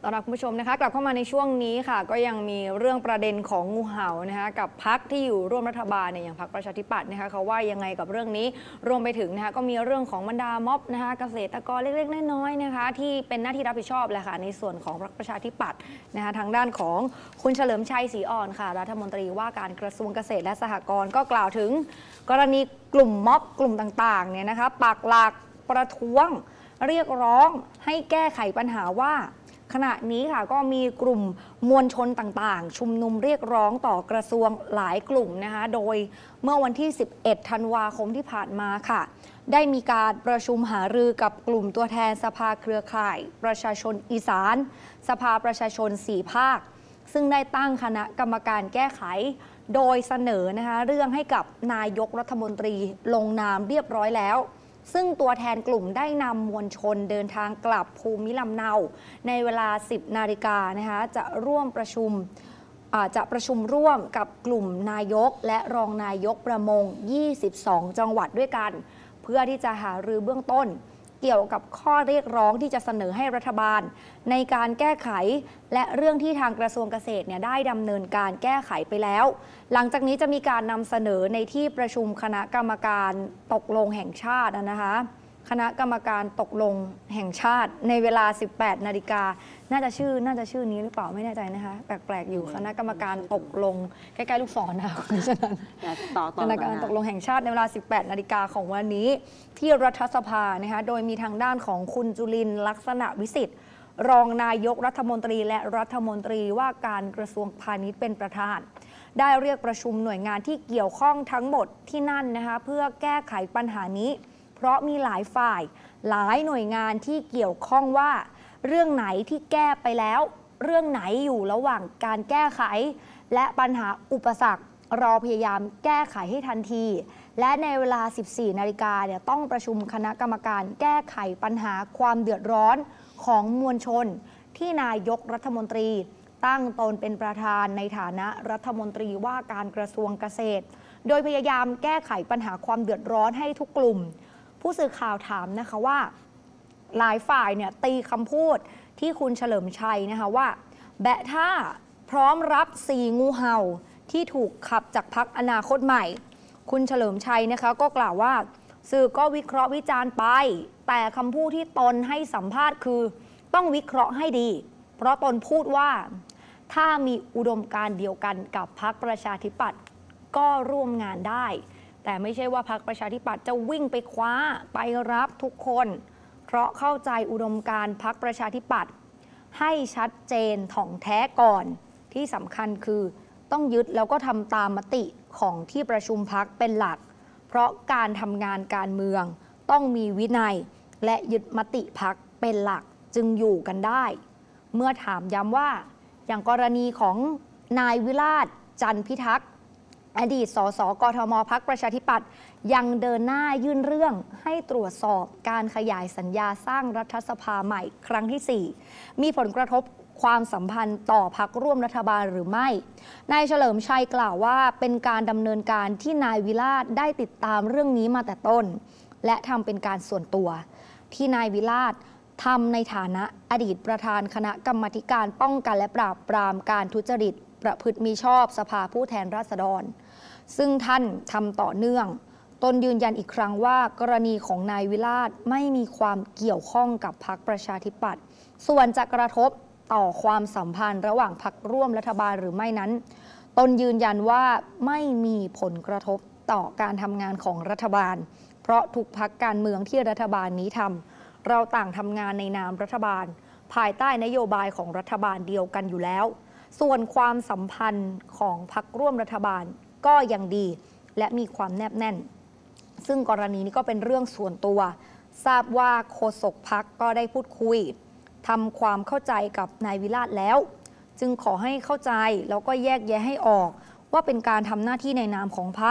ต้อนรับคุณผู้ชมนะคะกลับเข้ามาในช่วงนี้ค่ะก็ยังมีเรื่องประเด็นของงูเห่านะคะกับพรรคที่อยู่ร่วมรัฐบาลเนี่ยอย่างพรรคประชาธิปัตย์นะคะเขาว่ายังไงกับเรื่องนี้รวมไปถึงนะคะก็มีเรื่องของบรรดาม็อบนะคะเกษตรกรเล็กๆน้อยๆนะคะที่เป็นหน้าที่รับผิดชอบแหละค่ะในส่วนของพรรคประชาธิปัตย์นะคะทางด้านของคุณเฉลิมชัยศรีอ่อนค่ะรัฐมนตรีว่าการกระทรวงเกษตรและสหกรณ์ก็กล่าวถึงกรณีกลุ่มม็อบกลุ่มต่างๆเนี่ยนะคะปักหลักประท้วงเรียกร้องให้แก้ไขปัญหาว่าขณะนี้ค่ะก็มีกลุ่มมวลชนต่างๆชุมนุมเรียกร้องต่อกระทรวงหลายกลุ่มนะคะโดยเมื่อวันที่สิบเอ็ดธันวาคมที่ผ่านมาค่ะได้มีการประชุมหารือกับกลุ่มตัวแทนสภาเครือข่ายประชาชนอีสานสภาประชาชนสี่ภาคซึ่งได้ตั้งคณะกรรมการแก้ไขโดยเสนอนะคะเรื่องให้กับนายกรัฐมนตรีลงนามเรียบร้อยแล้วซึ่งตัวแทนกลุ่มได้นำมวลชนเดินทางกลับภูมิลำเนาในเวลาสิบนาฬิกานะคะจะร่วมประชุมจะประชุมร่วมกับกลุ่มนายกและรองนายกประมงยี่สิบสองจังหวัดด้วยกันเพื่อที่จะหารือเบื้องต้นเกี่ยวกับข้อเรียกร้องที่จะเสนอให้รัฐบาลในการแก้ไขและเรื่องที่ทางกระทรวงเกษตรเนี่ยได้ดำเนินการแก้ไขไปแล้วหลังจากนี้จะมีการนำเสนอในที่ประชุมคณะกรรมการตกลงแห่งชาตินะคะคณะกรรมการตกลงแห่งชาติในเวลาสิบแปดนาฬิกาน่าจะชื่อน่าจะชื่อนี้หรือเปล่าไม่แน่ใจนะคะแปลกๆอยู่คณะกรรมการตกลงใกล้ๆลูกศรนะคะคุณชนันคณะกรรมการตกลงแห่งชาติในเวลาสิบแปดนาฬิกาของวันนี้ที่รัฐสภานะคะโดยมีทางด้านของคุณจุลินทร์ลักษณะวิสิทธิ์รองนายกรัฐมนตรีและรัฐมนตรีว่าการกระทรวงพาณิชย์เป็นประธานได้เรียกประชุมหน่วยงานที่เกี่ยวข้องทั้งหมดที่นั่นนะคะเพื่อแก้ไขปัญหานี้เพราะมีหลายฝ่ายหลายหน่วยงานที่เกี่ยวข้องว่าเรื่องไหนที่แก้ไปแล้วเรื่องไหนอยู่ระหว่างการแก้ไขและปัญหาอุปสรรครอพยายามแก้ไขให้ทันทีและในเวลา สิบสี่นาฬิกาเนี่ยต้องประชุมคณะกรรมการแก้ไขปัญหาความเดือดร้อนของมวลชนที่นายกรัฐมนตรีตั้งตนเป็นประธานในฐานะรัฐมนตรีว่าการกระทรวงเกษตรโดยพยายามแก้ไขปัญหาความเดือดร้อนให้ทุกกลุ่มผู้สื่อข่าวถามนะคะว่าหลายฝ่ายเนี่ยตีคำพูดที่คุณเฉลิมชัยนะคะว่าแบะท่าพร้อมรับสี่งูเห่าที่ถูกขับจากพรรคอนาคตใหม่คุณเฉลิมชัยนะคะก็กล่าวว่าสื่อก็วิเคราะห์วิจารณ์ไปแต่คำพูดที่ตนให้สัมภาษณ์คือต้องวิเคราะห์ให้ดีเพราะตนพูดว่าถ้ามีอุดมการณ์เดียวกันกับพรรคประชาธิปัตย์ก็ร่วมงานได้แต่ไม่ใช่ว่าพรรคประชาธิปัตย์จะวิ่งไปคว้าไปรับทุกคนเพราะเข้าใจอุดมการณ์พรรคประชาธิปัตย์ให้ชัดเจนถ่องแท้ก่อนที่สำคัญคือต้องยึดแล้วก็ทำตามมติของที่ประชุมพรรคเป็นหลักเพราะการทำงานการเมืองต้องมีวินัยและยึดมติพรรคเป็นหลักจึงอยู่กันได้เมื่อถามย้ำว่าอย่างกรณีของนายวิราชจันทร์พิทักษ์อดีตสสกทมพรรคประชาธิปัตย์ยังเดินหน้ายื่นเรื่องให้ตรวจสอบการขยายสัญญาสร้างรัฐสภาใหม่ครั้งที่สี่มีผลกระทบความสัมพันธ์ต่อพรรคร่วมรัฐบาลหรือไม่นายเฉลิมชัยกล่าวว่าเป็นการดำเนินการที่นายวิราชได้ติดตามเรื่องนี้มาแต่ต้นและทำเป็นการส่วนตัวที่นายวิราชทำในฐานะอดีตประธานคณะกรรมาธิการป้องกันและปราบปรามการทุจริตประพฤติมิชอบสภาผู้แทนราษฎรซึ่งท่านทำต่อเนื่องตนยืนยันอีกครั้งว่ากรณีของนายวิราชไม่มีความเกี่ยวข้องกับพรรคประชาธิปัตย์ส่วนจะกระทบต่อความสัมพันธ์ระหว่างพรรคร่วมรัฐบาลหรือไม่นั้นตนยืนยันว่าไม่มีผลกระทบต่อการทำงานของรัฐบาลเพราะทุกพรรคการเมืองที่รัฐบาลนี้ทำเราต่างทำงานในนามรัฐบาลภายใต้นโยบายของรัฐบาลเดียวกันอยู่แล้วส่วนความสัมพันธ์ของพรรคร่วมรัฐบาลก็ยังดีและมีความแนบแน่นซึ่งกรณีนี้ก็เป็นเรื่องส่วนตัวทราบว่าโฆษกพรรคก็ได้พูดคุยทำความเข้าใจกับนายวิราชแล้วจึงขอให้เข้าใจแล้วก็แยกแยะให้ออกว่าเป็นการทำหน้าที่ในนามของพรรค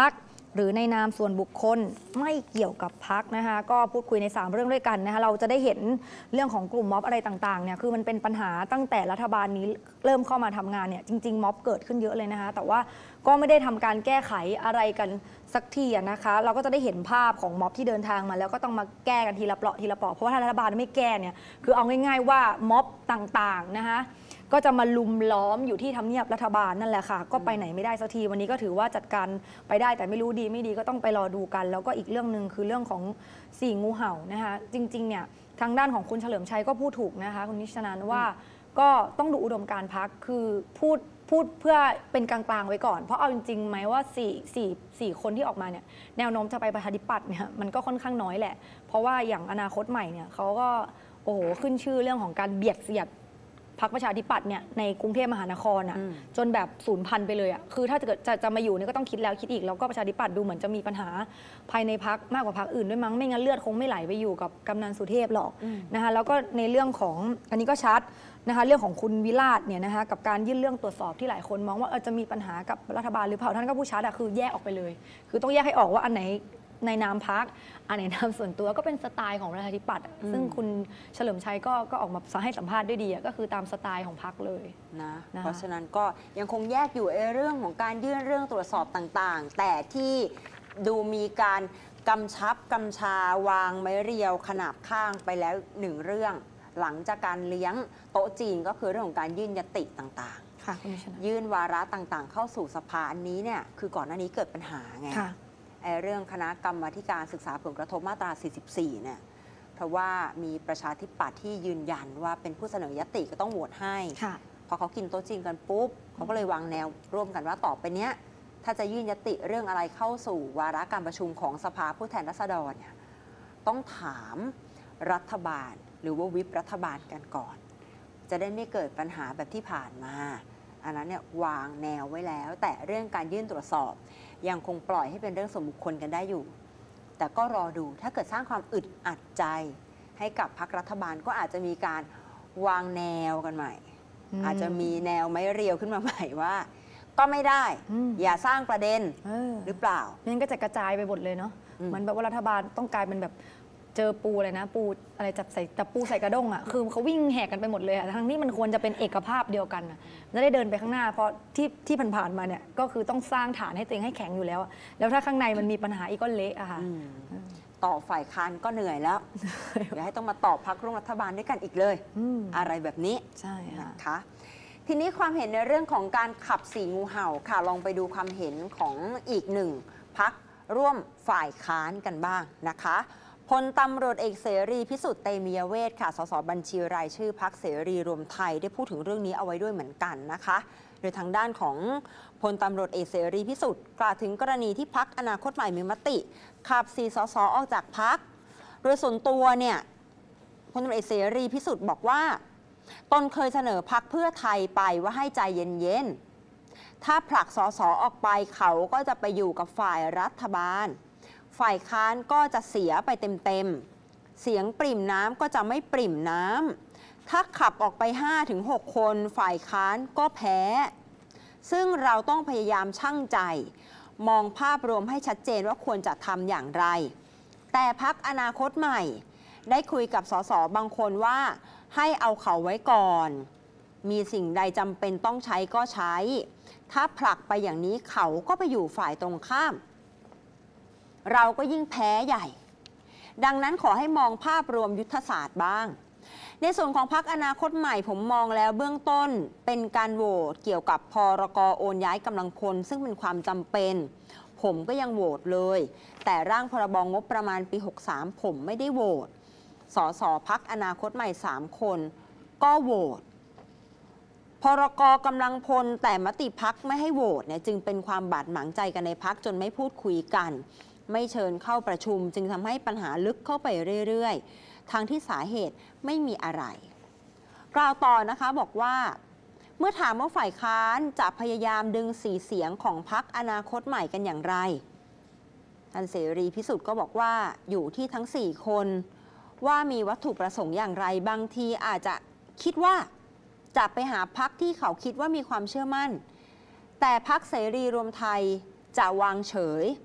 หรือในนามส่วนบุคคลไม่เกี่ยวกับพรรคนะคะก็พูดคุยในสามเรื่องด้วยกันนะคะเราจะได้เห็นเรื่องของกลุ่มม็อบอะไรต่างๆเนี่ยคือมันเป็นปัญหาตั้งแต่รัฐบาลนี้เริ่มเข้ามาทำงานเนี่ยจริงๆม็อบเกิดขึ้นเยอะเลยนะคะแต่ว่าก็ไม่ได้ทำการแก้ไขอะไรกันสักทีนะคะเราก็จะได้เห็นภาพของม็อบที่เดินทางมาแล้วก็ต้องมาแก้กันทีละเปราะทีละเปราะเพราะว่าถ้ารัฐบาลไม่แก้เนี่ยคือเอาง่ายๆว่าม็อบต่างๆนะคะก็จะมาลุมล้อมอยู่ที่ทำเนียบรัฐบาลนั่นแหละค่ะก็ไปไหนไม่ได้สักทีวันนี้ก็ถือว่าจัดการไปได้แต่ไม่รู้ดีไม่ดีก็ต้องไปรอดูกันแล้วก็อีกเรื่องหนึ่งคือเรื่องของสี่งูเห่านะคะจริงๆเนี่ยทางด้านของคุณเฉลิมชัยก็พูดถูกนะคะคุณนิชนันว่าก็ต้องดูอุดมการณ์พรรคคือพูดพูดเพื่อเป็นกลางๆไว้ก่อนเพราะเอาจริงๆไหมว่าสี่ สี่ สี่คนที่ออกมาเนี่ยแนวโน้มจะไปประชาธิปัตย์เนี่ยมันก็ค่อนข้างน้อยแหละเพราะว่าอย่างอนาคตใหม่เนี่ยเขาก็โอ้โหขึ้นชื่อเรื่องของการเบียดเสียดพรรคประชาธิปัตย์เนี่ยในกรุงเทพมหานครอ่ะจนแบบสูญพันธุ์ไปเลยอ่ะคือถ้าเกิดจะจะมาอยู่เนี่ยก็ต้องคิดแล้วคิดอีกแล้วก็ประชาธิปัตย์ดูเหมือนจะมีปัญหาภายในพรรคมากกว่าพรรคอื่นด้วยมั้งไม่งั้นเลือดคงไม่ไหลไปอยู่กับกำนันสุเทพหรอกนะคะแล้วก็ในเรื่องของอันนี้ก็ชัดนะคะเรื่องของคุณวิราชเนี่ยนะคะกับการยื่นเรื่องตรวจสอบที่หลายคนมองว่าเออจะมีปัญหากับรัฐบาลหรือเปล่าท่านก็พูดชัดอะคือแยกออกไปเลยคือต้องแยกให้ออกว่าอันไหนในนามพรรคอันไหนนามส่วนตัวก็เป็นสไตล์ของประชาธิปัตย์ซึ่งคุณเฉลิมชัยก็ก็ออกมาให้สัมภาษณ์ด้วยดีก็คือตามสไตล์ของพรรคเลยนะเพราะฉะนั้นก็ยังคงแยกอยู่ในเรื่องของการยื่นเรื่องตรวจสอบต่างๆแต่ที่ดูมีการกำชับกำชาวางไม้เรียวขนาบข้างไปแล้วหนึ่งเรื่องหลังจากการเลี้ยงโต๊ะจีนก็คือเรื่องของการยื่นยติต่างๆยื่นวาระต่างๆเข้าสู่สภาอันนี้เนี่ยคือก่อนหน้านี้เกิดปัญหาไงเรื่องคณะกรรมาธิการศึกษาผลกระทบมาตรา สี่สิบสี่ เนี่ยเพราะว่ามีประชาธิปัตย์ที่ยืนยันว่าเป็นผู้เสนอยติก็ต้องโหวตให้พอเขากินโต๊ะจีนกันปุ๊บเขาก็เลยวางแนวร่วมกันว่าต่อไปเนี้ยถ้าจะยื่นยติเรื่องอะไรเข้าสู่วาระการประชุมของสภาผู้แทนราษฎรเนี่ยต้องถามรัฐบาลหรือว่าวิปรัฐบาลกันก่อนจะได้ไม่เกิดปัญหาแบบที่ผ่านมาอันนั้นเนี่ยวางแนวไว้แล้วแต่เรื่องการยื่นตรวจสอบยังคงปล่อยให้เป็นเรื่องส่วนบุคคลกันได้อยู่แต่ก็รอดูถ้าเกิดสร้างความอึดอัดใจให้กับพรรครัฐบาลก็อาจจะมีการวางแนวกันใหม่ อ, อาจจะมีแนวไม้เรียวขึ้นมาใหม่ว่าก็ไม่ได้อย่าสร้างประเด็นหรือเปล่างั้นก็จะกระจายไปหมดเลยเนาะเหมือนแบบว่ารัฐบาลต้องกลายเป็นแบบเจอปูอะไรนะปูอะไรจับใส่จับปูใส่กระด้งอ่ะคือเขาวิ่งแหกกันไปหมดเลยอ่ะทั้งที่มันควรจะเป็นเอกภาพเดียวกันนะจะได้เดินไปข้างหน้าเพราะที่ที่ผ่านๆมาเนี่ยก็คือต้องสร้างฐานให้ตัวเองให้แข็งอยู่แล้วแล้วถ้าข้างในมันมีปัญหาอีกก็เละอะค่ะต่อฝ่ายค้านก็เหนื่อยแล้วอย่าให้ต้องมาต่อพรรคร่วมรัฐบาลด้วยกันอีกเลยอะไรแบบนี้ใช่นะคะทีนี้ความเห็นในเรื่องของการขับสี่งูเห่าค่ะลองไปดูความเห็นของอีกหนึ่งพรรคร่วมฝ่ายค้านกันบ้างนะคะพลตำรวจเอกเสรีพิสุทธิ์เตมียเวทค่ะสสบัญชีรายชื่อพรรคเสรีรวมไทยได้พูดถึงเรื่องนี้เอาไว้ด้วยเหมือนกันนะคะโดยทางด้านของพลตำรวจเอกเสรีพิสุทธิ์กล่าวถึงกรณีที่พรรคอนาคตใหม่มีมติขับสี่สสออกจากพรรคโดยส่วนตัวเนี่ยพลตำรวจเอกเสรีพิสุทธิ์บอกว่าตนเคยเสนอพรรคเพื่อไทยไปว่าให้ใจเย็นๆถ้าผลักสสออกไปเขาก็จะไปอยู่กับฝ่ายรัฐบาลฝ่ายค้านก็จะเสียไปเต็มๆเสียงปริ่มน้ำก็จะไม่ปริ่มน้ำถ้าขับออกไป ห้าถึงหก คนฝ่ายค้านก็แพ้ซึ่งเราต้องพยายามชั่งใจมองภาพรวมให้ชัดเจนว่าควรจะทำอย่างไรแต่พรรคอนาคตใหม่ได้คุยกับสสบางคนว่าให้เอาเขาไว้ก่อนมีสิ่งใดจำเป็นต้องใช้ก็ใช้ถ้าผลักไปอย่างนี้เขาก็ไปอยู่ฝ่ายตรงข้ามเราก็ยิ่งแพ้ใหญ่ดังนั้นขอให้มองภาพรวมยุทธศาสตร์บ้างในส่วนของพรรคอนาคตใหม่ผมมองแล้วเบื้องต้นเป็นการโหวตเกี่ยวกับพรก.โอนย้ายกำลังพลซึ่งเป็นความจำเป็นผมก็ยังโหวตเลยแต่ร่างพรบงบประมาณปีหกสามผมไม่ได้โหวตสสพรรคอนาคตใหม่สามคนก็โหวตพรก.กำลังพลแต่มติพรรคไม่ให้โหวตเนี่ยจึงเป็นความบาดหมางใจกันในพรรคจนไม่พูดคุยกันไม่เชิญเข้าประชุมจึงทำให้ปัญหาลึกเข้าไปเรื่อยๆทั้งที่สาเหตุไม่มีอะไรกล่าวต่อนะคะบอกว่าเมื่อถามว่าฝ่ายค้านจะพยายามดึงสีเสียงของพรรคอนาคตใหม่กันอย่างไรท่านเสรีพิสุทธิ์ก็บอกว่าอยู่ที่ทั้งสี่คนว่ามีวัตถุประสงค์อย่างไรบางทีอาจจะคิดว่าจะไปหาพรรคที่เขาคิดว่ามีความเชื่อมั่นแต่พรรคเสรีรวมไทยจะวางเฉย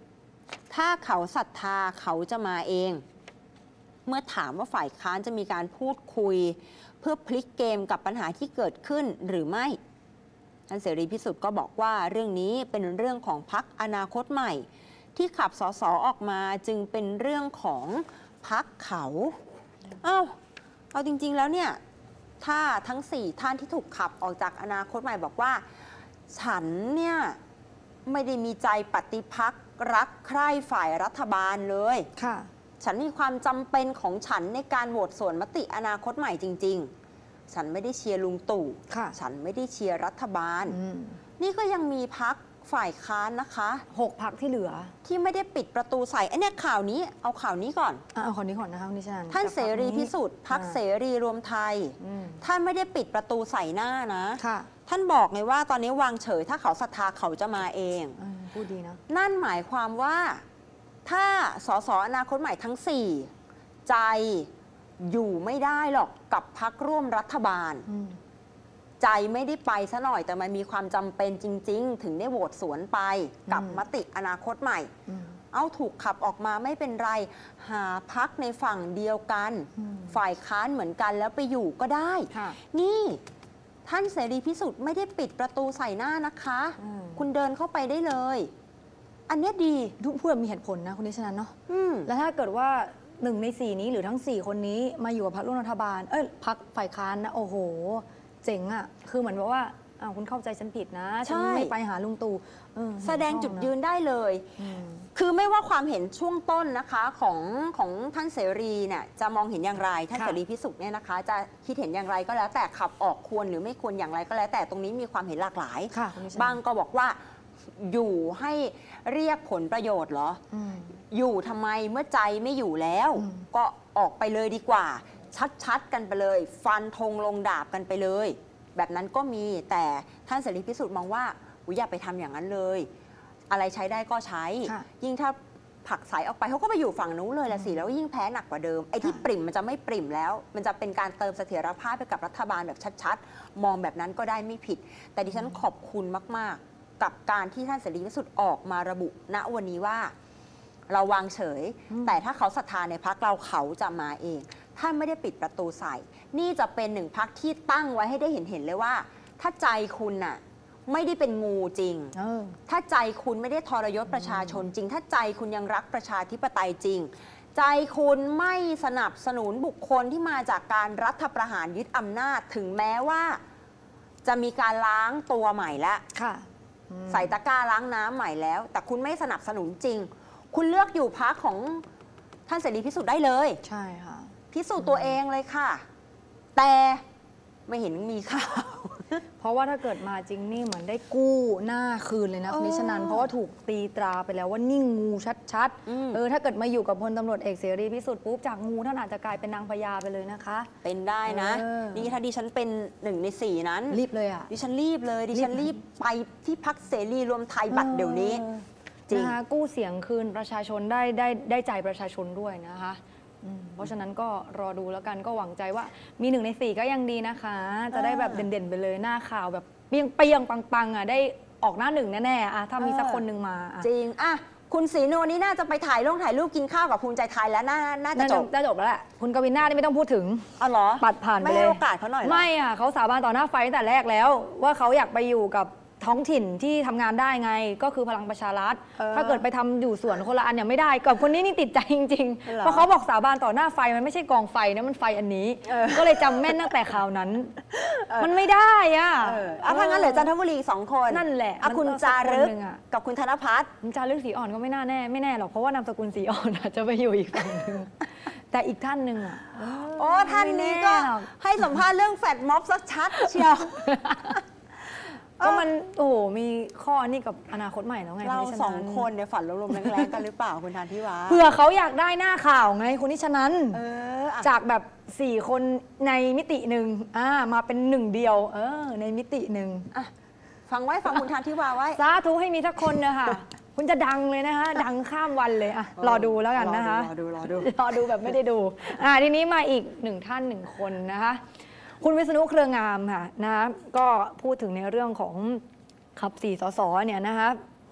ถ้าเขาศรัทธาเขาจะมาเอง เมื่อถามว่าฝ่ายค้านจะมีการพูดคุย เพื่อพลิกเกมกับปัญหาที่เกิดขึ้นหรือไม่ท่านเสรีพิสุทธิ์ก็บอกว่าเรื่องนี้เป็นเรื่องของพรรคอนาคตใหม่ ที่ขับสสออกมาจึงเป็นเรื่องของพรรคเขาเอ้าเอาจริงๆแล้วเนี่ยถ้าทั้งสี่ท่านที่ถูกขับออกจากอนาคตใหม่บอกว่าฉันเนี่ยไม่ได้มีใจปฏิพักษ์รักใคร่ฝ่ายรัฐบาลเลยค่ะฉันมีความจำเป็นของฉันในการโหวตส่วนมติอนาคตใหม่จริงๆฉันไม่ได้เชียร์ลุงตู่ฉันไม่ได้เชียร์รัฐบาลนี่ก็ยังมีพรรคฝ่ายค้านนะคะหกพรรคที่เหลือที่ไม่ได้ปิดประตูใส่ไอ้เนี่ยข่าวนี้เอาข่าวนี้ก่อนเอาข่าวนี้ก่อนนะคะคุณนิชนันท่านเสรีพิสุทธิ์พรรคเสรีรวมไทยท่านไม่ได้ปิดประตูใส่หน้านะท่านบอกไงว่าตอนนี้วางเฉยถ้าเขาศรัทธาเขาจะมาเองพูดดีนะนั่นหมายความว่าถ้าสสอนาคตใหม่ทั้งสี่ใจอยู่ไม่ได้หรอกกับพรรคร่วมรัฐบาลใจไม่ได้ไปซะหน่อยแต่มันมีความจำเป็นจริงๆถึงได้โหวตสวนไปกับมติอนาคตใหม่เอาถูกขับออกมาไม่เป็นไรหาพรรคในฝั่งเดียวกันฝ่ายค้านเหมือนกันแล้วไปอยู่ก็ได้นี่ท่านเสรีพิสุทธิ์ไม่ได้ปิดประตูใส่หน้านะคะคุณเดินเข้าไปได้เลยอันนี้ดีทุกเพื่อมีเหตุผลนะคุณนิชนันเนาะแล้วถ้าเกิดว่าหนึ่งในสี่นี้หรือทั้งสี่คนนี้มาอยู่กับพรรคร่วมรัฐบาลเอ้ยพรรคฝ่ายค้านนะโอ้โหเจ๋งอ่ะคือเหมือนแบบว่าอ้าวคุณเข้าใจฉันผิดนะฉันไม่ไปหาลุงตู่แสดงจุดยืนได้เลยคือไม่ว่าความเห็นช่วงต้นนะคะของของท่านเสรีเนี่ยจะมองเห็นอย่างไรท่านเสรีพิสุทธิ์เนี่ยนะคะจะคิดเห็นอย่างไรก็แล้วแต่ขับออกควรหรือไม่ควรอย่างไรก็แล้วแต่ตรงนี้มีความเห็นหลากหลายบางก็บอกว่าอยู่ให้เรียกผลประโยชน์เหรออยู่ทำไมเมื่อใจไม่อยู่แล้วก็ออกไปเลยดีกว่าชัดๆกันไปเลยฟันธงลงดาบกันไปเลยแบบนั้นก็มีแต่ท่านเสรีพิสุทธิ์มองว่าอย่าไปทำอย่างนั้นเลยอะไรใช้ได้ก็ใช้ยิ่งถ้าผลักสายออกไปเขาก็ไปอยู่ฝั่งนู้นเลยละสิแล้วยิ่งแพ้หนักกว่าเดิมไอ้ที่ปริ่มมันจะไม่ปริ่มแล้วมันจะเป็นการเติมเสถียรภาพไปกับรัฐบาลแบบชัดๆมองแบบนั้นก็ได้ไม่ผิดแต่ดิฉันขอบคุณมากๆกับการที่ท่านเสรีพิสุทธิ์ออกมาระบุณวันนี้ว่าเราวางเฉยแต่ถ้าเขาศรัทธาในพรรคเราเขาจะมาเองท่านไม่ได้ปิดประตูใส่นี่จะเป็นหนึ่งพรรคที่ตั้งไว้ให้ได้เห็นเห็นเลยว่าถ้าใจคุณน่ะไม่ได้เป็นงูจริงถ้าใจคุณไม่ได้ทรยศประชาชนจริงถ้าใจคุณยังรักประชาธิปไตยจริงใจคุณไม่สนับสนุนบุคคลที่มาจากการรัฐประหารยึดอำนาจถึงแม้ว่าจะมีการล้างตัวใหม่แล้วใส่ตะกร้าล้างน้ำใหม่แล้วแต่คุณไม่สนับสนุนจริงคุณเลือกอยู่พรรคของท่านเสรีพิสุทธิ์ได้เลยใช่ค่ะพิสูจน์ตัวเองเลยค่ะแต่ไม่เห็นมีข่าวเพราะว่าถ้าเกิดมาจริงนี่เหมือนได้กู้หน้าคืนเลยนะคุณนิชนันเพราะว่าถูกตีตราไปแล้วว่านี่งูชัดๆเออถ้าเกิดมาอยู่กับพลตำรวจเอกเสรีพิสุทธิ์ปุ๊บจากงูท่านอาจจะกลายเป็นนางพญาไปเลยนะคะเป็นได้นะนี่ถ้าดิฉันเป็นหนึ่งในสี่นั้นรีบเลยอ่ะดิฉันรีบเลยดิฉันรีบไปที่พรรคเสรีรวมไทยบัตรเดี๋ยวนี้นะคะกู้เสียงคืนประชาชนได้ได้ได้ใจประชาชนด้วยนะคะเพราะฉะนั้นก็รอดูแล้วกันก็หวังใจว่ามีหนึ่งในสี่ก็ยังดีนะคะจะได้แบบเด่นๆไปเลยหน้าข่าวแบบเปียงเปียงปังๆอ่ะได้ออกหน้าหนึ่งแน่ๆอ่ะถ้ามีสักคนหนึ่งมาจริงอ่ะคุณศรีนวลนี่น่าจะไปถ่ายลงถ่ายรูปกินข้าวกับภูมิใจไทยแล้วน่าน่าจะจบน่าจบแล้วแหละคุณกวินหน้านี่ไม่ต้องพูดถึงอ๋อเหรอปัดผ่านไปเลยไม่ให้โอกาสเขาหน่อยไม่อ่ะเขาสาบานต่อหน้าไฟตั้งแต่แรกแล้วว่าเขาอยากไปอยู่กับท้องถิ่นที่ทำงานได้ไงก็คือพลังประชารัฐถ้าเกิดไปทำอยู่ส่วนคนละอันเนี่ยไม่ได้กับคนนี้นี่ติดใจจริงๆเพราะเขาบอกสาบานต่อหน้าไฟมันไม่ใช่กองไฟนะมันไฟอันนี้ก็เลยจำแม่นตั้งแต่ข่าวนั้นมันไม่ได้อ่ะถ้างั้นเหลือจันทบุรีสองคนนั่นแหละคุณจารึกกับคุณธนภัทรคุณจารึกสีอ่อนก็ไม่น่าแน่ไม่แน่หรอกเพราะว่านามสกุลสีอ่อนอาจจะไปอยู่อีกฝั่งนึงแต่อีกท่านหนึ่งอ่ะโอ้ท่านนี้ก็ให้สัมภาษณ์เรื่องแฟดม็อบสักชัดเชียวก็มันโอ้โหมีข้อนี่กับอนาคตใหม่แล้วไงเราสองคนเนี่ยฝันลมๆแรงๆกันหรือเปล่าคุณธานทิวาเผื่อเขาอยากได้หน้าข่าวไงคุณนิชนันจากแบบสี่คนในมิติหนึ่งอ่ามาเป็นหนึ่งเดียวเออในมิติหนึ่งฟังไว้ฟังคุณธานทิวาไว้สาธุให้มีสักคนนะคะคุณจะดังเลยนะคะดังข้ามวันเลยอ่ะรอดูแล้วกันนะคะรอดูรอดูรอดูแบบไม่ได้ดูอ่าทีนี้มาอีกหนึ่งท่านหนึ่งคนนะคะคุณวิษณุเครืองามค่ะนะก็พูดถึงในเรื่องของขับสี่สสเนี่ยนะคะ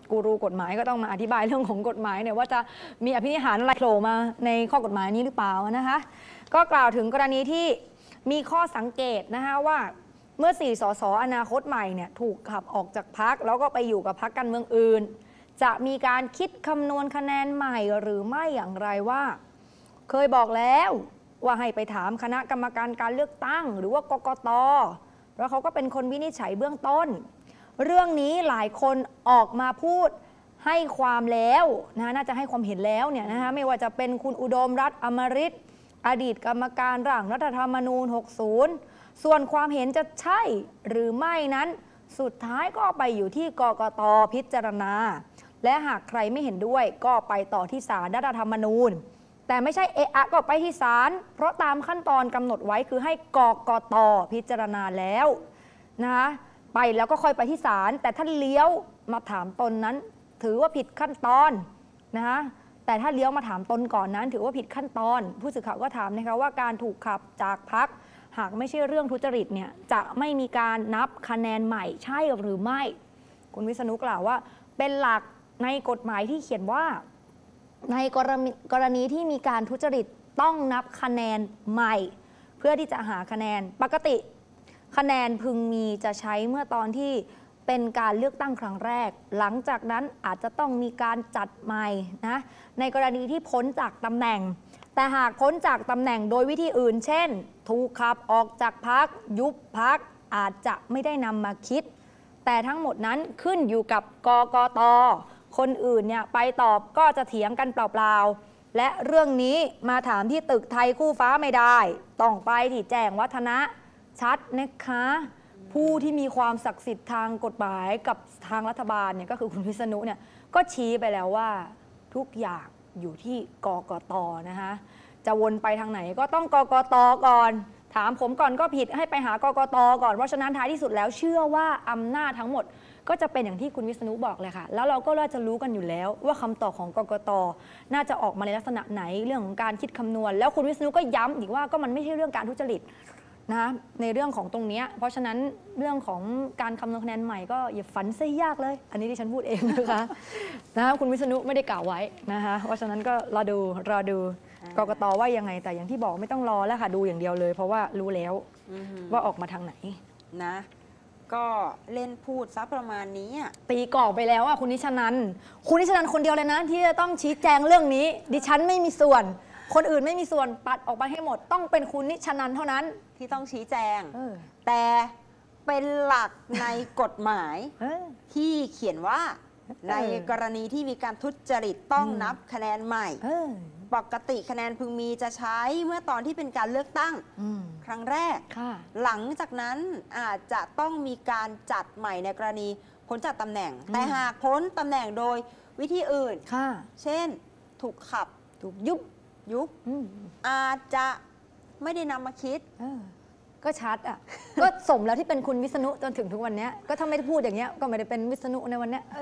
กูรูกฎหมายก็ต้องมาอธิบายเรื่องของกฎหมายเนี่ยว่าจะมีอภินิหารอะไรโผล่มาในข้อกฎหมายนี้หรือเปล่านะคะก็กล่าวถึงกรณีที่มีข้อสังเกตนะคะว่าเมื่อสี่สสอนาคตใหม่เนี่ยถูกขับออกจากพรรคแล้วก็ไปอยู่กับพรรคการเมืองอื่นจะมีการคิดคำนวณคะแนนใหม่หรือไม่อย่างไรว่าเคยบอกแล้วว่าให้ไปถามคณะกรรมการการเลือกตั้งหรือว่ากกต.เพราะเขาก็เป็นคนวินิจฉัยเบื้องต้นเรื่องนี้หลายคนออกมาพูดให้ความแล้วนะน่าจะให้ความเห็นแล้วเนี่ยนะคะไม่ว่าจะเป็นคุณอุดมรัตน์อมฤตอดีตกรรมการร่างรัฐธรรมนูญหกสิบส่วนความเห็นจะใช่หรือไม่นั้นสุดท้ายก็ไปอยู่ที่กกต.พิจารณาและหากใครไม่เห็นด้วยก็ไปต่อที่ศาลรัฐธรรมนูญแต่ไม่ใช่เอะอะก็ไปที่ศาลเพราะตามขั้นตอนกำหนดไว้คือให้กกต.พิจารณาแล้วนะคะไปแล้วก็ค่อยไปที่ศาลแต่ถ้าเลี้ยวมาถามตนนั้นถือว่าผิดขั้นตอนนะคะแต่ถ้าเลี้ยวมาถามตนก่อนนั้นถือว่าผิดขั้นตอนผู้สื่อข่าวก็ถามนะคะว่าการถูกขับจากพรรคหากไม่ใช่เรื่องทุจริตเนี่ยจะไม่มีการนับคะแนนใหม่ใช่หรือไม่คุณวิษณุกล่าวว่าเป็นหลักในกฎหมายที่เขียนว่าในกรณีกรณีที่มีการทุจริตต้องนับคะแนนใหม่เพื่อที่จะหาคะแนนปกติคะแนนพึงมีจะใช้เมื่อตอนที่เป็นการเลือกตั้งครั้งแรกหลังจากนั้นอาจจะต้องมีการจัดใหม่นะในกรณีที่พ้นจากตำแหน่งแต่หากพ้นจากตำแหน่งโดยวิธีอื่นเช่นถูกขับออกจากพรรคยุบพรรคอาจจะไม่ได้นำมาคิดแต่ทั้งหมดนั้นขึ้นอยู่กับกกต.คนอื่นเนี่ยไปตอบก็จะเถียงกันเปล่าๆและเรื่องนี้มาถามที่ตึกไทยคู่ฟ้าไม่ได้ต้องไปที่แจ้งวัฒนะชัดนะคะผู้ที่มีความศักดิ์สิทธิ์ทางกฎหมายกับทางรัฐบาลเนี่ยก็คือคุณวิษณุเนี่ยก็ชี้ไปแล้วว่าทุกอย่างอยู่ที่กกต.นะคะจะวนไปทางไหนก็ต้องกกต.ก่อนถามผมก่อนก็ผิดให้ไปหากกต.ก่อนเพราะฉะนั้นท้ายที่สุดแล้วเชื่อว่าอำนาจทั้งหมดก็จะเป็นอย่างที่คุณวิษณุบอกเลยค่ะแล้วเราก็น่าจะรู้กันอยู่แล้วว่าคำตอบของกกต.น่าจะออกมาในลักษณะไหนเรื่องของการคิดคำนวณแล้วคุณวิษณุก็ย้ำอีกว่าก็มันไม่ใช่เรื่องการทุจริตนะในเรื่องของตรงนี้เพราะฉะนั้นเรื่องของการคำนวณคะแนนใหม่ก็อย่าฝันซะยากเลยอันนี้ที่ฉันพูดเองนะคะนะคุณวิษณุไม่ได้กล่าวไว้นะคะเพราะฉะนั้นก็รอดูรอดูกกต.ว่ายังไงแต่อย่างที่บอกไม่ต้องรอแล้วค่ะดูอย่างเดียวเลยเพราะว่ารู้แล้วว่าออกมาทางไหนนะก็เล่นพูดซะประมาณนี้ตีกรอบไปแล้วอ่ะคุณนิชนันคุณนิชนันคนเดียวเลยนะที่จะต้องชี้แจงเรื่องนี้ดิฉันไม่มีส่วนคนอื่นไม่มีส่วนปัดออกไปให้หมดต้องเป็นคุณนิชนันเท่านั้นที่ต้องชี้แจงแต่เป็นหลักในกฎหมายที่เขียนว่าในกรณีที่มีการทุจริตต้องนับคะแนนใหม่ปกติคะแนนพึงมีจะใช้เมื่อตอนที่เป็นการเลือกตั้งครั้งแรกหลังจากนั้นอาจจะต้องมีการจัดใหม่ในกรณีพ้นจากตำแหน่งแต่หากพ้นตำแหน่งโดยวิธีอื่นเช่นถูกขับถูกยุบยุบอาจจะไม่ได้นำมาคิดก็ชัดอ่ะก็สมแล้วที่เป็นคุณวิษณุจนถึงทุกวันนี้ก็ถ้าไม่ได้พูดอย่างเงี้ยก็ไม่ได้เป็นวิษณุในวันนี้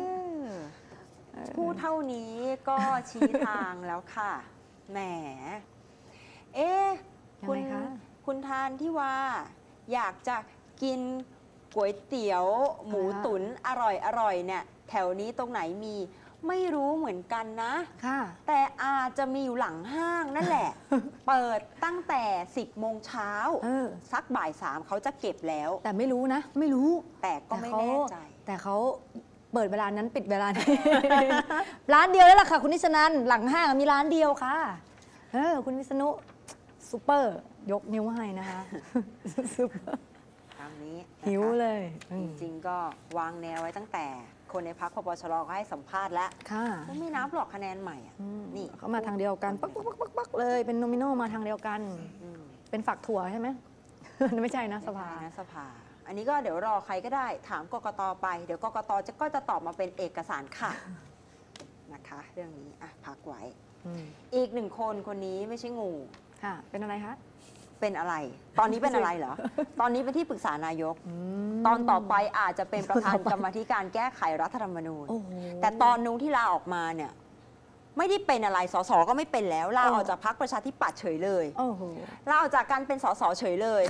พูดเท่านี้ก็ชี้ทางแล้วค่ะแหมเอ๊ะคุณคุณทานที่ว่าอยากจะกินก๋วยเตี๋ยวหมูตุ๋นอร่อยอร่อยเนี่ยแถวนี้ตรงไหนมีไม่รู้เหมือนกันนะแต่อาจจะมีอยู่หลังห้างนั่นแหละ เปิดตั้งแต่สิบโมงเช้าสักบ่ายสามเขาจะเก็บแล้วแต่ไม่รู้นะไม่รู้แต่ก็ไม่แน่ใจแต่เขาเปิดเวลานั้นปิดเวลานี้ ร้านเดียวแล้วล่ะค่ะคุณนิชนันหลังห้างมีร้านเดียวค่ะเออคุณวิษณุซูเปอร์ยกนิ้วให้นะคะซูเปอร์คำนี้หิวเลยจริงๆก็วางแนวไว้ตั้งแต่คนในพรรคพปชรก็ให้สัมภาษณ์แล้วก็ไม่นับหรอกคะแนนใหม่อ่ะนี่เขามาทางเดียวกันปักปักปักปักเลยเป็นโนมิโนมาทางเดียวกันเป็นฝักถั่วใช่ไหมไม่ใช่นะสภาสภาอันนี้ก็เดี๋ยวรอใครก็ได้ถามกกตไปเดี๋ยวกกตจะก็จะตอบมาเป็นเอกสารค่ะนะคะเรื่องนี้อ่ะพักไว้อีกหนึ่งคนคนนี้ไม่ใช่งูค่ะเป็นอะไรคะเป็นอะไรตอนนี้เป็นอะไรเหรอตอนนี้เป็นที่ปรึกษานายกตอนต่อไปอาจจะเป็นประธานกรรมาธิการแก้ไขรัฐธรรมนูญแต่ตอนนู้นที่ลาออกมาเนี่ยไม่ได้เป็นอะไรสสก็ไม่เป็นแล้วลาออกจากพรรคประชาธิปัตย์เฉยเลยลาออกจากการเป็นสสเฉยเลย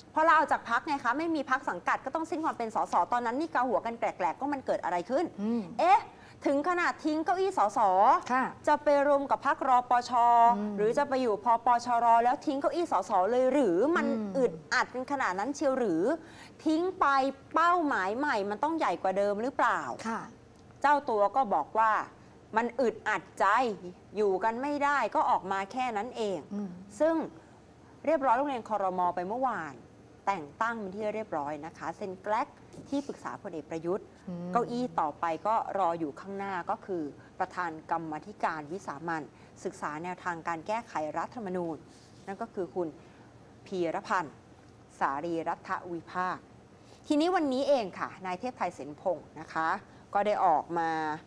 พอเราเอาจากพักไงคะไม่มีพักสังกัดก็ต้องสิ้นความเป็นสสตอนนั้นนี่เกาหัวกันแกลกๆก็มันเกิดอะไรขึ้นเอ๊ะถึงขนาดทิ้งเก้าอี้สสจะไปรวมกับพักรปชหรือจะไปอยู่พปชรแล้วทิ้งเก้าอี้สสเลยหรือมันอึดอัดกันขนาดนั้นเชียวหรือทิ้งไปเป้าหมายใหม่มันต้องใหญ่กว่าเดิมหรือเปล่าเจ้าตัวก็บอกว่ามันอึดอัดใจอยู่กันไม่ได้ก็ออกมาแค่นั้นเองซึ่งเรียบร้อยโรงเรียนครม.ไปเมื่อวานแต่งตั้งเป็นที่เรียบร้อยนะคะเซ็นแกลกที่ปรึกษาพลเอกประยุทธ์เก้าอี้ต่อไปก็รออยู่ข้างหน้าก็คือประธานกรรมาธิการวิสามัญศึกษาแนวทางการแก้ไขรัฐธรรมนูญนั่นก็คือคุณพีรพันธ์สารีรัฐวิภาคทีนี้วันนี้เองค่ะนายเทพไทยเสนพงศ์นะคะก็ได้ออกมา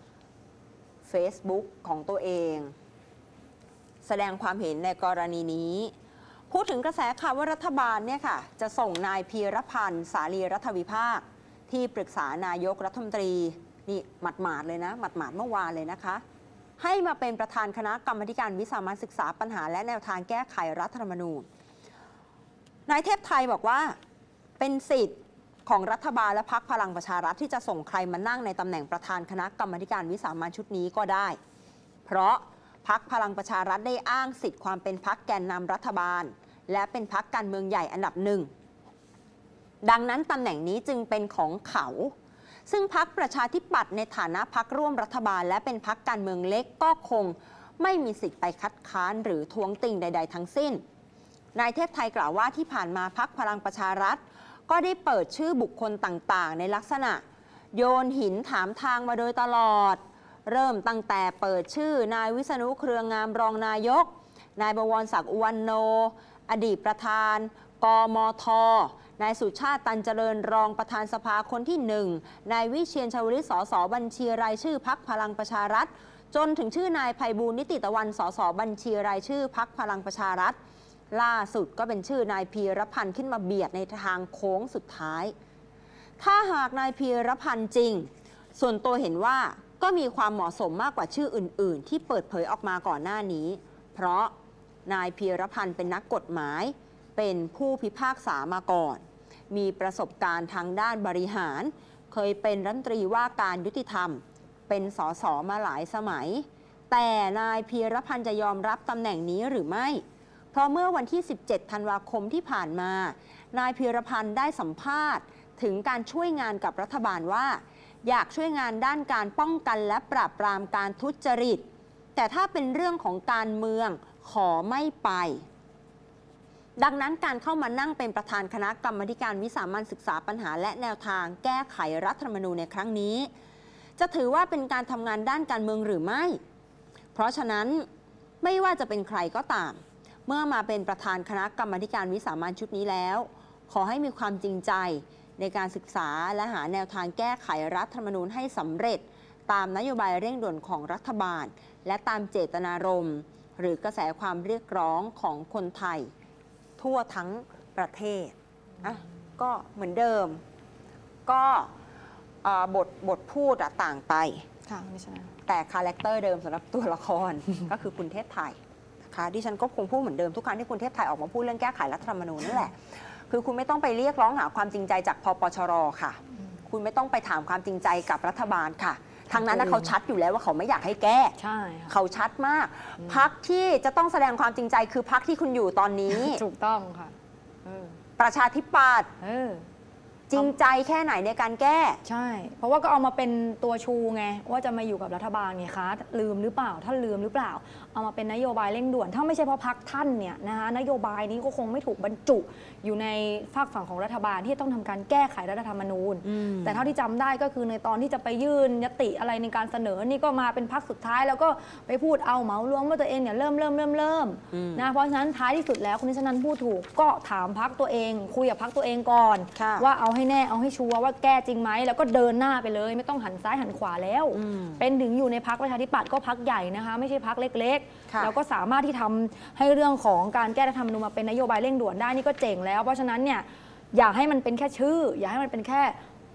Facebook ของตัวเองแสดงความเห็นในกรณีนี้พูดถึงกระแสข่าวว่ารัฐบาลเนี่ยค่ะจะส่งนายพีรพันธ์สารีรัฐวิภาคที่ปรึกษานายกรัฐมนตรีนี่หมัดหมาดเลยนะหมัดหมาดเมื่อวานเลยนะคะให้มาเป็นประธานคณะกรรมาการวิสามัญศึกษาปัญหาและแนวทางแก้ไขรัฐธรรมนูญนายเทพไทยบอกว่าเป็นสิทธิ์ของรัฐบาลและพรรคพลังประชารัฐที่จะส่งใครมานั่งในตำแหน่งประธานคณะกรรมาการวิสามัญชุดนี้ก็ได้เพราะพรรคพลังประชารัฐได้อ้างสิทธิ์ความเป็นพรรคแกนนำรัฐบาลและเป็นพรรคการเมืองใหญ่อันดับหนึ่งดังนั้นตำแหน่งนี้จึงเป็นของเขาซึ่งพรรคประชาธิปัตย์ในฐานะพรรคร่วมรัฐบาลและเป็นพรรคการเมืองเล็กก็คงไม่มีสิทธิ์ไปคัดค้านหรือท้วงติงใดๆทั้งสิ้นนายเทพไทยกล่าวว่าที่ผ่านมาพรรคพลังประชารัฐก็ได้เปิดชื่อบุคคลต่างๆในลักษณะโยนหินถามทางมาโดยตลอดเริ่มตั้งแต่เปิดชื่อนายวิษณุเครืองามรองนายกนายบวรศักดิ์อุวันโนอดีตประธานกมทนายสุชาติตันเจริญรองประธานสภาคนที่หนึ่งนายวิเชียรชวลิตสสบัญชีรายชื่อพรรคพลังประชารัฐจนถึงชื่อนายไพบูลย์นิติตะวันสสบัญชีรายชื่อพรรคพลังประชารัฐล่าสุดก็เป็นชื่อนายพีรพันธ์ขึ้นมาเบียดในทางโค้งสุดท้ายถ้าหากนายพีรพันธ์จริงส่วนตัวเห็นว่าก็มีความเหมาะสมมากกว่าชื่ออื่นๆที่เปิดเผยออกมาก่อนหน้านี้เพราะนายพีรพันธ์เป็นนักกฎหมายเป็นผู้พิพากษามาก่อนมีประสบการณ์ทางด้านบริหารเคยเป็นรัฐมนตรีว่าการยุติธรรมเป็นสสมาหลายสมัยแต่นายพีรพันธ์จะยอมรับตำแหน่งนี้หรือไม่เพราะเมื่อวันที่สิบเจ็ดธันวาคมที่ผ่านมานายพีรพันธ์ได้สัมภาษณ์ถึงการช่วยงานกับรัฐบาลว่าอยากช่วยงานด้านการป้องกันและปราบปรามการทุจริตแต่ถ้าเป็นเรื่องของการเมืองขอไม่ไปดังนั้นการเข้ามานั่งเป็นประธานคณะกรรมาการวิสามัญศึกษาปัญหาและแนวทางแก้ไขรัฐธรรมนูญในครั้งนี้จะถือว่าเป็นการทำงานด้านการเมืองหรือไม่เพราะฉะนั้นไม่ว่าจะเป็นใครก็ตามเมื่อมาเป็นประธานคณะกรรมาการวิสามัญชุดนี้แล้วขอให้มีความจริงใจในการศึกษาและหาแนวทางแก้ไขรัฐธรรมนูญให้สำเร็จตามนโยบายเร่งด่วนของรัฐบาลและตามเจตนารมณ์หรือกระแสความเรียกร้องของคนไทยทั่วทั้งประเทศอ่ะก็เหมือนเดิมก็บทบทพูดต่างไปแต่คาแรคเตอร์เดิมสำหรับตัวละคร ก็คือคุณเทพไทยนะคะดิฉันก็คงพูดเหมือนเดิมทุกครั้งที่คุณเทพไทยออกมาพูดเรื่องแก้ไขรัฐธรรมนูญนั่นแหละคือคุณไม่ต้องไปเรียกร้องหาความจริงใจจากพปชรค่ะคุณไม่ต้องไปถามความจริงใจกับรัฐบาลค่ะทางนั้นนะเขาชัดอยู่แล้วว่าเขาไม่อยากให้แก้ใช่เขาชัดมากพรรคที่จะต้องแสดงความจริงใจคือพรรคที่คุณอยู่ตอนนี้ถูกต้องค่ะประชาธิปัตย์จริงใจแค่ไหนในการแก้ใช่เพราะว่าก็เอามาเป็นตัวชูไงว่าจะมาอยู่กับรัฐบาลไงคะลืมหรือเปล่าท่านลืมหรือเปล่าเอามาเป็นนโยบายเร่งด่วนถ้าไม่ใช่เพราะพรรคท่านเนี่ยนะคะนโยบายนี้ก็คงไม่ถูกบรรจุอยู่ในฝากฝั่งของรัฐบาลที่ต้องทำการแก้ไขรัฐธรรมนูญแต่เท่าที่จำได้ก็คือในตอนที่จะไปยื่นยติอะไรในการเสนอนี่ก็มาเป็นพรรคสุดท้ายแล้วก็ไปพูดเอาเหมารวมว่าตัวเองเนี่ยเริ่มเริ่มเริ่มเริ่มนะเพราะฉะนั้นท้ายที่สุดแล้วคุณนิชนันท์พูดถูกก็ถามพรรคตัวเองคุยกับพรรคตัวเองก่อนว่าเอาให้แน่เอาให้ชัวร์ว่าแก้จริงไหมแล้วก็เดินหน้าไปเลยไม่ต้องหันซ้ายหันขวาแล้วเป็นถึงอยู่ในพรรคประชาธิปัตย์ก็พรรคใหญ่นะคะไม่ใช่พรรคเล็กๆแล้วก็สามารถที่ทำให้เรื่องของการแก้รัฐธรรมนูญมาเป็นนโยบายเร่งด่วนได้นี่ก็เจ๋งแล้วเพราะฉะนั้นเนี่ยอย่าให้มันเป็นแค่ชื่ออย่าให้มันเป็นแค่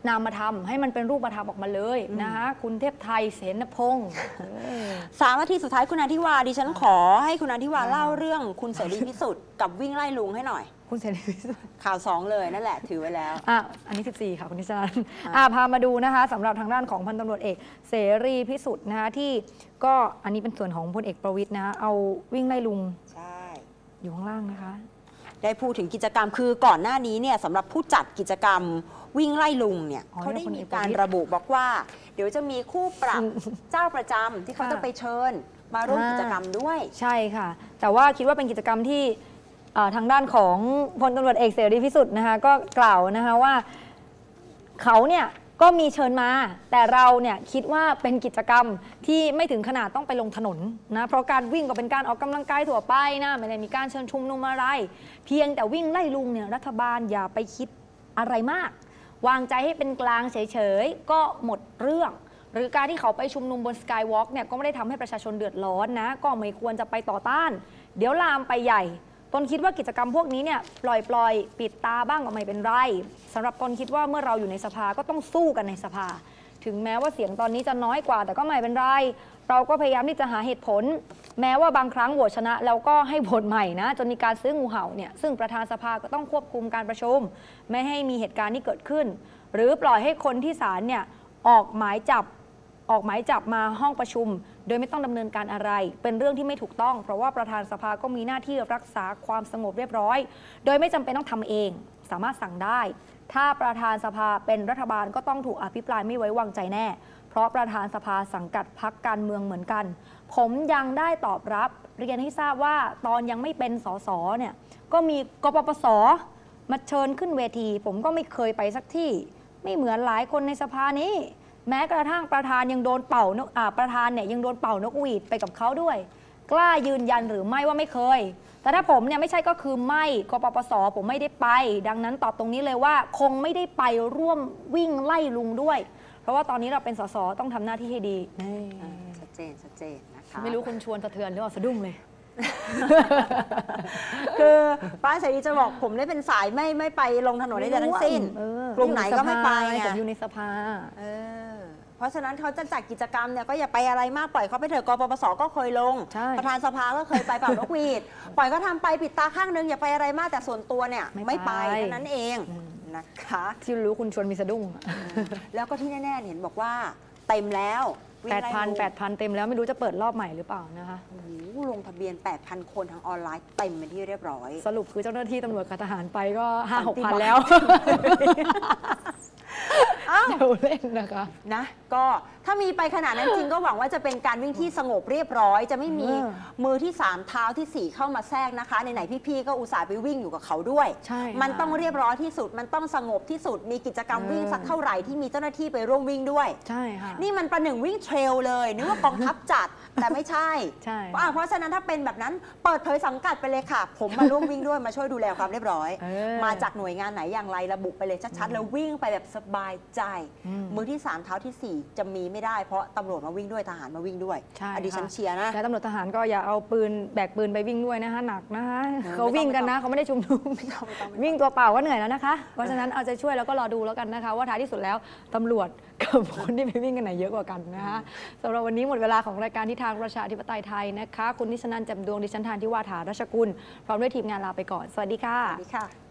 นามธรรมให้มันเป็นรูปธรรมออกมาเลยนะคะคุณเทพไทยเสนพงศ์สามนาทีสุดท้ายคุณอาทิวาดิฉันขอให้คุณอาทิวาเล่าเรื่องคุณเสรีพิสุทธิ์กับวิ่งไล่ลุงให้หน่อยคุณเสรีพิสุทธิ์ข่าวสองเลยนั่นแหละถือไว้แล้วอ่ะอันนี้สิบสี่ค่ะคุณนิชาอ่ะพามาดูนะคะสำหรับทางด้านของพันตำรวจเอกเสรีพิสุทธิ์นะคะที่ก็อันนี้เป็นส่วนของพลเอกประวิตรนะเอาวิ่งไล่ลุงใช่อยู่ข้างล่างนะคะได้พูดถึงกิจกรรมคือก่อนหน้านี้เนี่ยสำหรับผู้จัดกิจกรรมวิ่งไล่ลุงเนี่ยเขาได้มีการระบุบอกว่าเดี๋ยวจะมีคู่ปรับเจ้าประจำที่เขาจะไปเชิญมาร่วมกิจกรรมด้วยใช่ค่ะแต่ว่าคิดว่าเป็นกิจกรรมที่ทางด้านของพลตำรวจเอกเสรีพิสุทธิ์นะคะก็กล่าวนะคะว่าเขาเนี่ยก็มีเชิญมาแต่เราเนี่ยคิดว่าเป็นกิจกรรมที่ไม่ถึงขนาดต้องไปลงถนนนะเพราะการวิ่งก็เป็นการออกกำลังกายทั่วไปนะไม่ได้มีการเชิญชุมนุมอะไรเพียงแต่วิ่งไล่ลุงเนี่ยรัฐบาลอย่าไปคิดอะไรมากวางใจให้เป็นกลางเฉยๆก็หมดเรื่องหรือการที่เขาไปชุมนุมบนสกายวอล์กเนี่ยก็ไม่ได้ทำให้ประชาชนเดือดร้อนนะก็ไม่ควรจะไปต่อต้านเดี๋ยวลามไปใหญ่ตนคิดว่ากิจกรรมพวกนี้เนี่ยปล่อยปล่อยปิดตาบ้างก็ไม่เป็นไรสำหรับตนคิดว่าเมื่อเราอยู่ในสภาก็ต้องสู้กันในสภาถึงแม้ว่าเสียงตอนนี้จะน้อยกว่าแต่ก็ไม่เป็นไรเราก็พยายามที่จะหาเหตุผลแม้ว่าบางครั้งโหวตชนะแล้วก็ให้โหวตใหม่นะจนมีการซื้องูเห่าเนี่ยซึ่งประธานสภาก็ต้องควบคุมการประชุมไม่ให้มีเหตุการณ์ที่เกิดขึ้นหรือปล่อยให้คนที่ศาลเนี่ยออกหมายจับออกหมายจับมาห้องประชุมโดยไม่ต้องดำเนินการอะไรเป็นเรื่องที่ไม่ถูกต้องเพราะว่าประธานสภาก็มีหน้าที่รักษาความสงบเรียบร้อยโดยไม่จำเป็นต้องทำเองสามารถสั่งได้ถ้าประธานสภาเป็นรัฐบาลก็ต้องถูกอภิปรายไม่ไว้วางใจแน่เพราะประธานสภาสังกัดพรรคการเมืองเหมือนกันผมยังได้ตอบรับเรียนให้ทราบว่าตอนยังไม่เป็นสสเนี่ยก็มีกปปสมาเชิญขึ้นเวทีผมก็ไม่เคยไปสักที่ไม่เหมือนหลายคนในสภานี้แม้กระทั่งประธานยังโดนเป่านกอ่าประธานเนี่ยยังโดนเป่านกหวีดไปกับเขาด้วยกล้ายืนยันหรือไม่ว่าไม่เคยแต่ถ้าผมเนี่ยไม่ใช่ก็คือไม่กปปสผมไม่ได้ไปดังนั้นตอบตรงนี้เลยว่าคงไม่ได้ไปร่วมวิ่งไล่ลุงด้วยเพราะว่าตอนนี้เราเป็นสสต้องทำหน้าที่ให้ดีชัดเจนชัดเจนนะคะไม่รู้คุณชวนสะเทือนหรือเปล่าสะดุ้งเลยคือป้าเสรีจะบอกผมได้เป็นสายไม่ไม่ไปลงถนนได้ทั้งสิ้นกลุ่มไหนก็ไม่ไปผมอยู่ในสภาเพราะฉะนั้นเขาจะจัดกิจกรรมเนี่ยก็อย่าไปอะไรมากปล่อยเขาไปเถอะกปปสก็เคยลงประธานสภาก็เคยไปเป่านกหวีดปล่อยก็ทำไปปิดตาข้างนึงอย่าไปอะไรมากแต่ส่วนตัวเนี่ยไม่ไปเท่านั้นเองนะคะที่รู้คุณชวนมีสะดุ้งแล้วก็ที่แน่ๆเห็นบอกว่าเต็มแล้วแปดพัน แปดพัน เต็มแล้วไม่รู้จะเปิดรอบใหม่หรือเปล่านะคะโอ้โหลงทะเบียน แปดพัน คนทางออนไลน์เต็มเป็นที่เรียบร้อยสรุปคือเจ้าหน้าที่ตำรวจกับทหารไปก็ ห้าหกพัน แล้วเดี๋ยวเล่นนะคะนะก็ถ้ามีไปขนาดนั้นจริงก็หวังว่าจะเป็นการวิ่งที่สงบเรียบร้อยจะไม่มีมือที่สามเท้าที่สี่เข้ามาแทรกนะคะในไหนพี่ๆก็อุตส่าห์ไปวิ่งอยู่กับเขาด้วยมันต้องเรียบร้อยที่สุดมันต้องสงบที่สุดมีกิจกรรมวิ่งสักเท่าไหร่ที่มีเจ้าหน้าที่ไปร่วมวิ่งด้วยใช่ค่ะนี่มันประหนึ่งวิ่งเทรลเลยนึกว่ากองทัพจัดแต่ไม่ใช่ใช่เพราะฉะนั้นถ้าเป็นแบบนั้นเปิดเผยสังกัดไปเลยค่ะผมมาร่วมวิ่งด้วยมาช่วยดูแลความเรียบร้อยมาจากหน่วยงานไหนอย่างไรระบุไปเลยชัดๆแล้ววิ่งไปแบบสบายใจมือที่สามเท้าที่สี่จะมีไม่ได้เพราะตำรวจมาวิ่งด้วยทหารมาวิ่งด้วยอดีฉันเชียร์นะและตำรวจทหารก็อย่าเอาปืนแบกปืนไปวิ่งด้วยนะคะหนักนะคะเขาวิ่งกันนะเขาไม่ได้ชุมนุมวิ่งตัวเปล่าก็เหนื่อยแล้วนะคะเพราะฉะนั้นเอาใจช่วยแล้วก็รอดูแล้วกันนะคะว่าท้ายที่สุดแล้วตำรวจกับคนที่ไปวิ่งกันไหนเยอะกว่ากันนะคะสำหรับวันนี้หมดเวลาของรายการทิศทางประชาธิปไตยไทยนะคะคุณนิชนันท์ แจ่มดวงดิฉันทานทิวาถาราชกุลพร้อมด้วยทีมงานลาไปก่อนสวัสดีค่ะสวัสดีค่ะ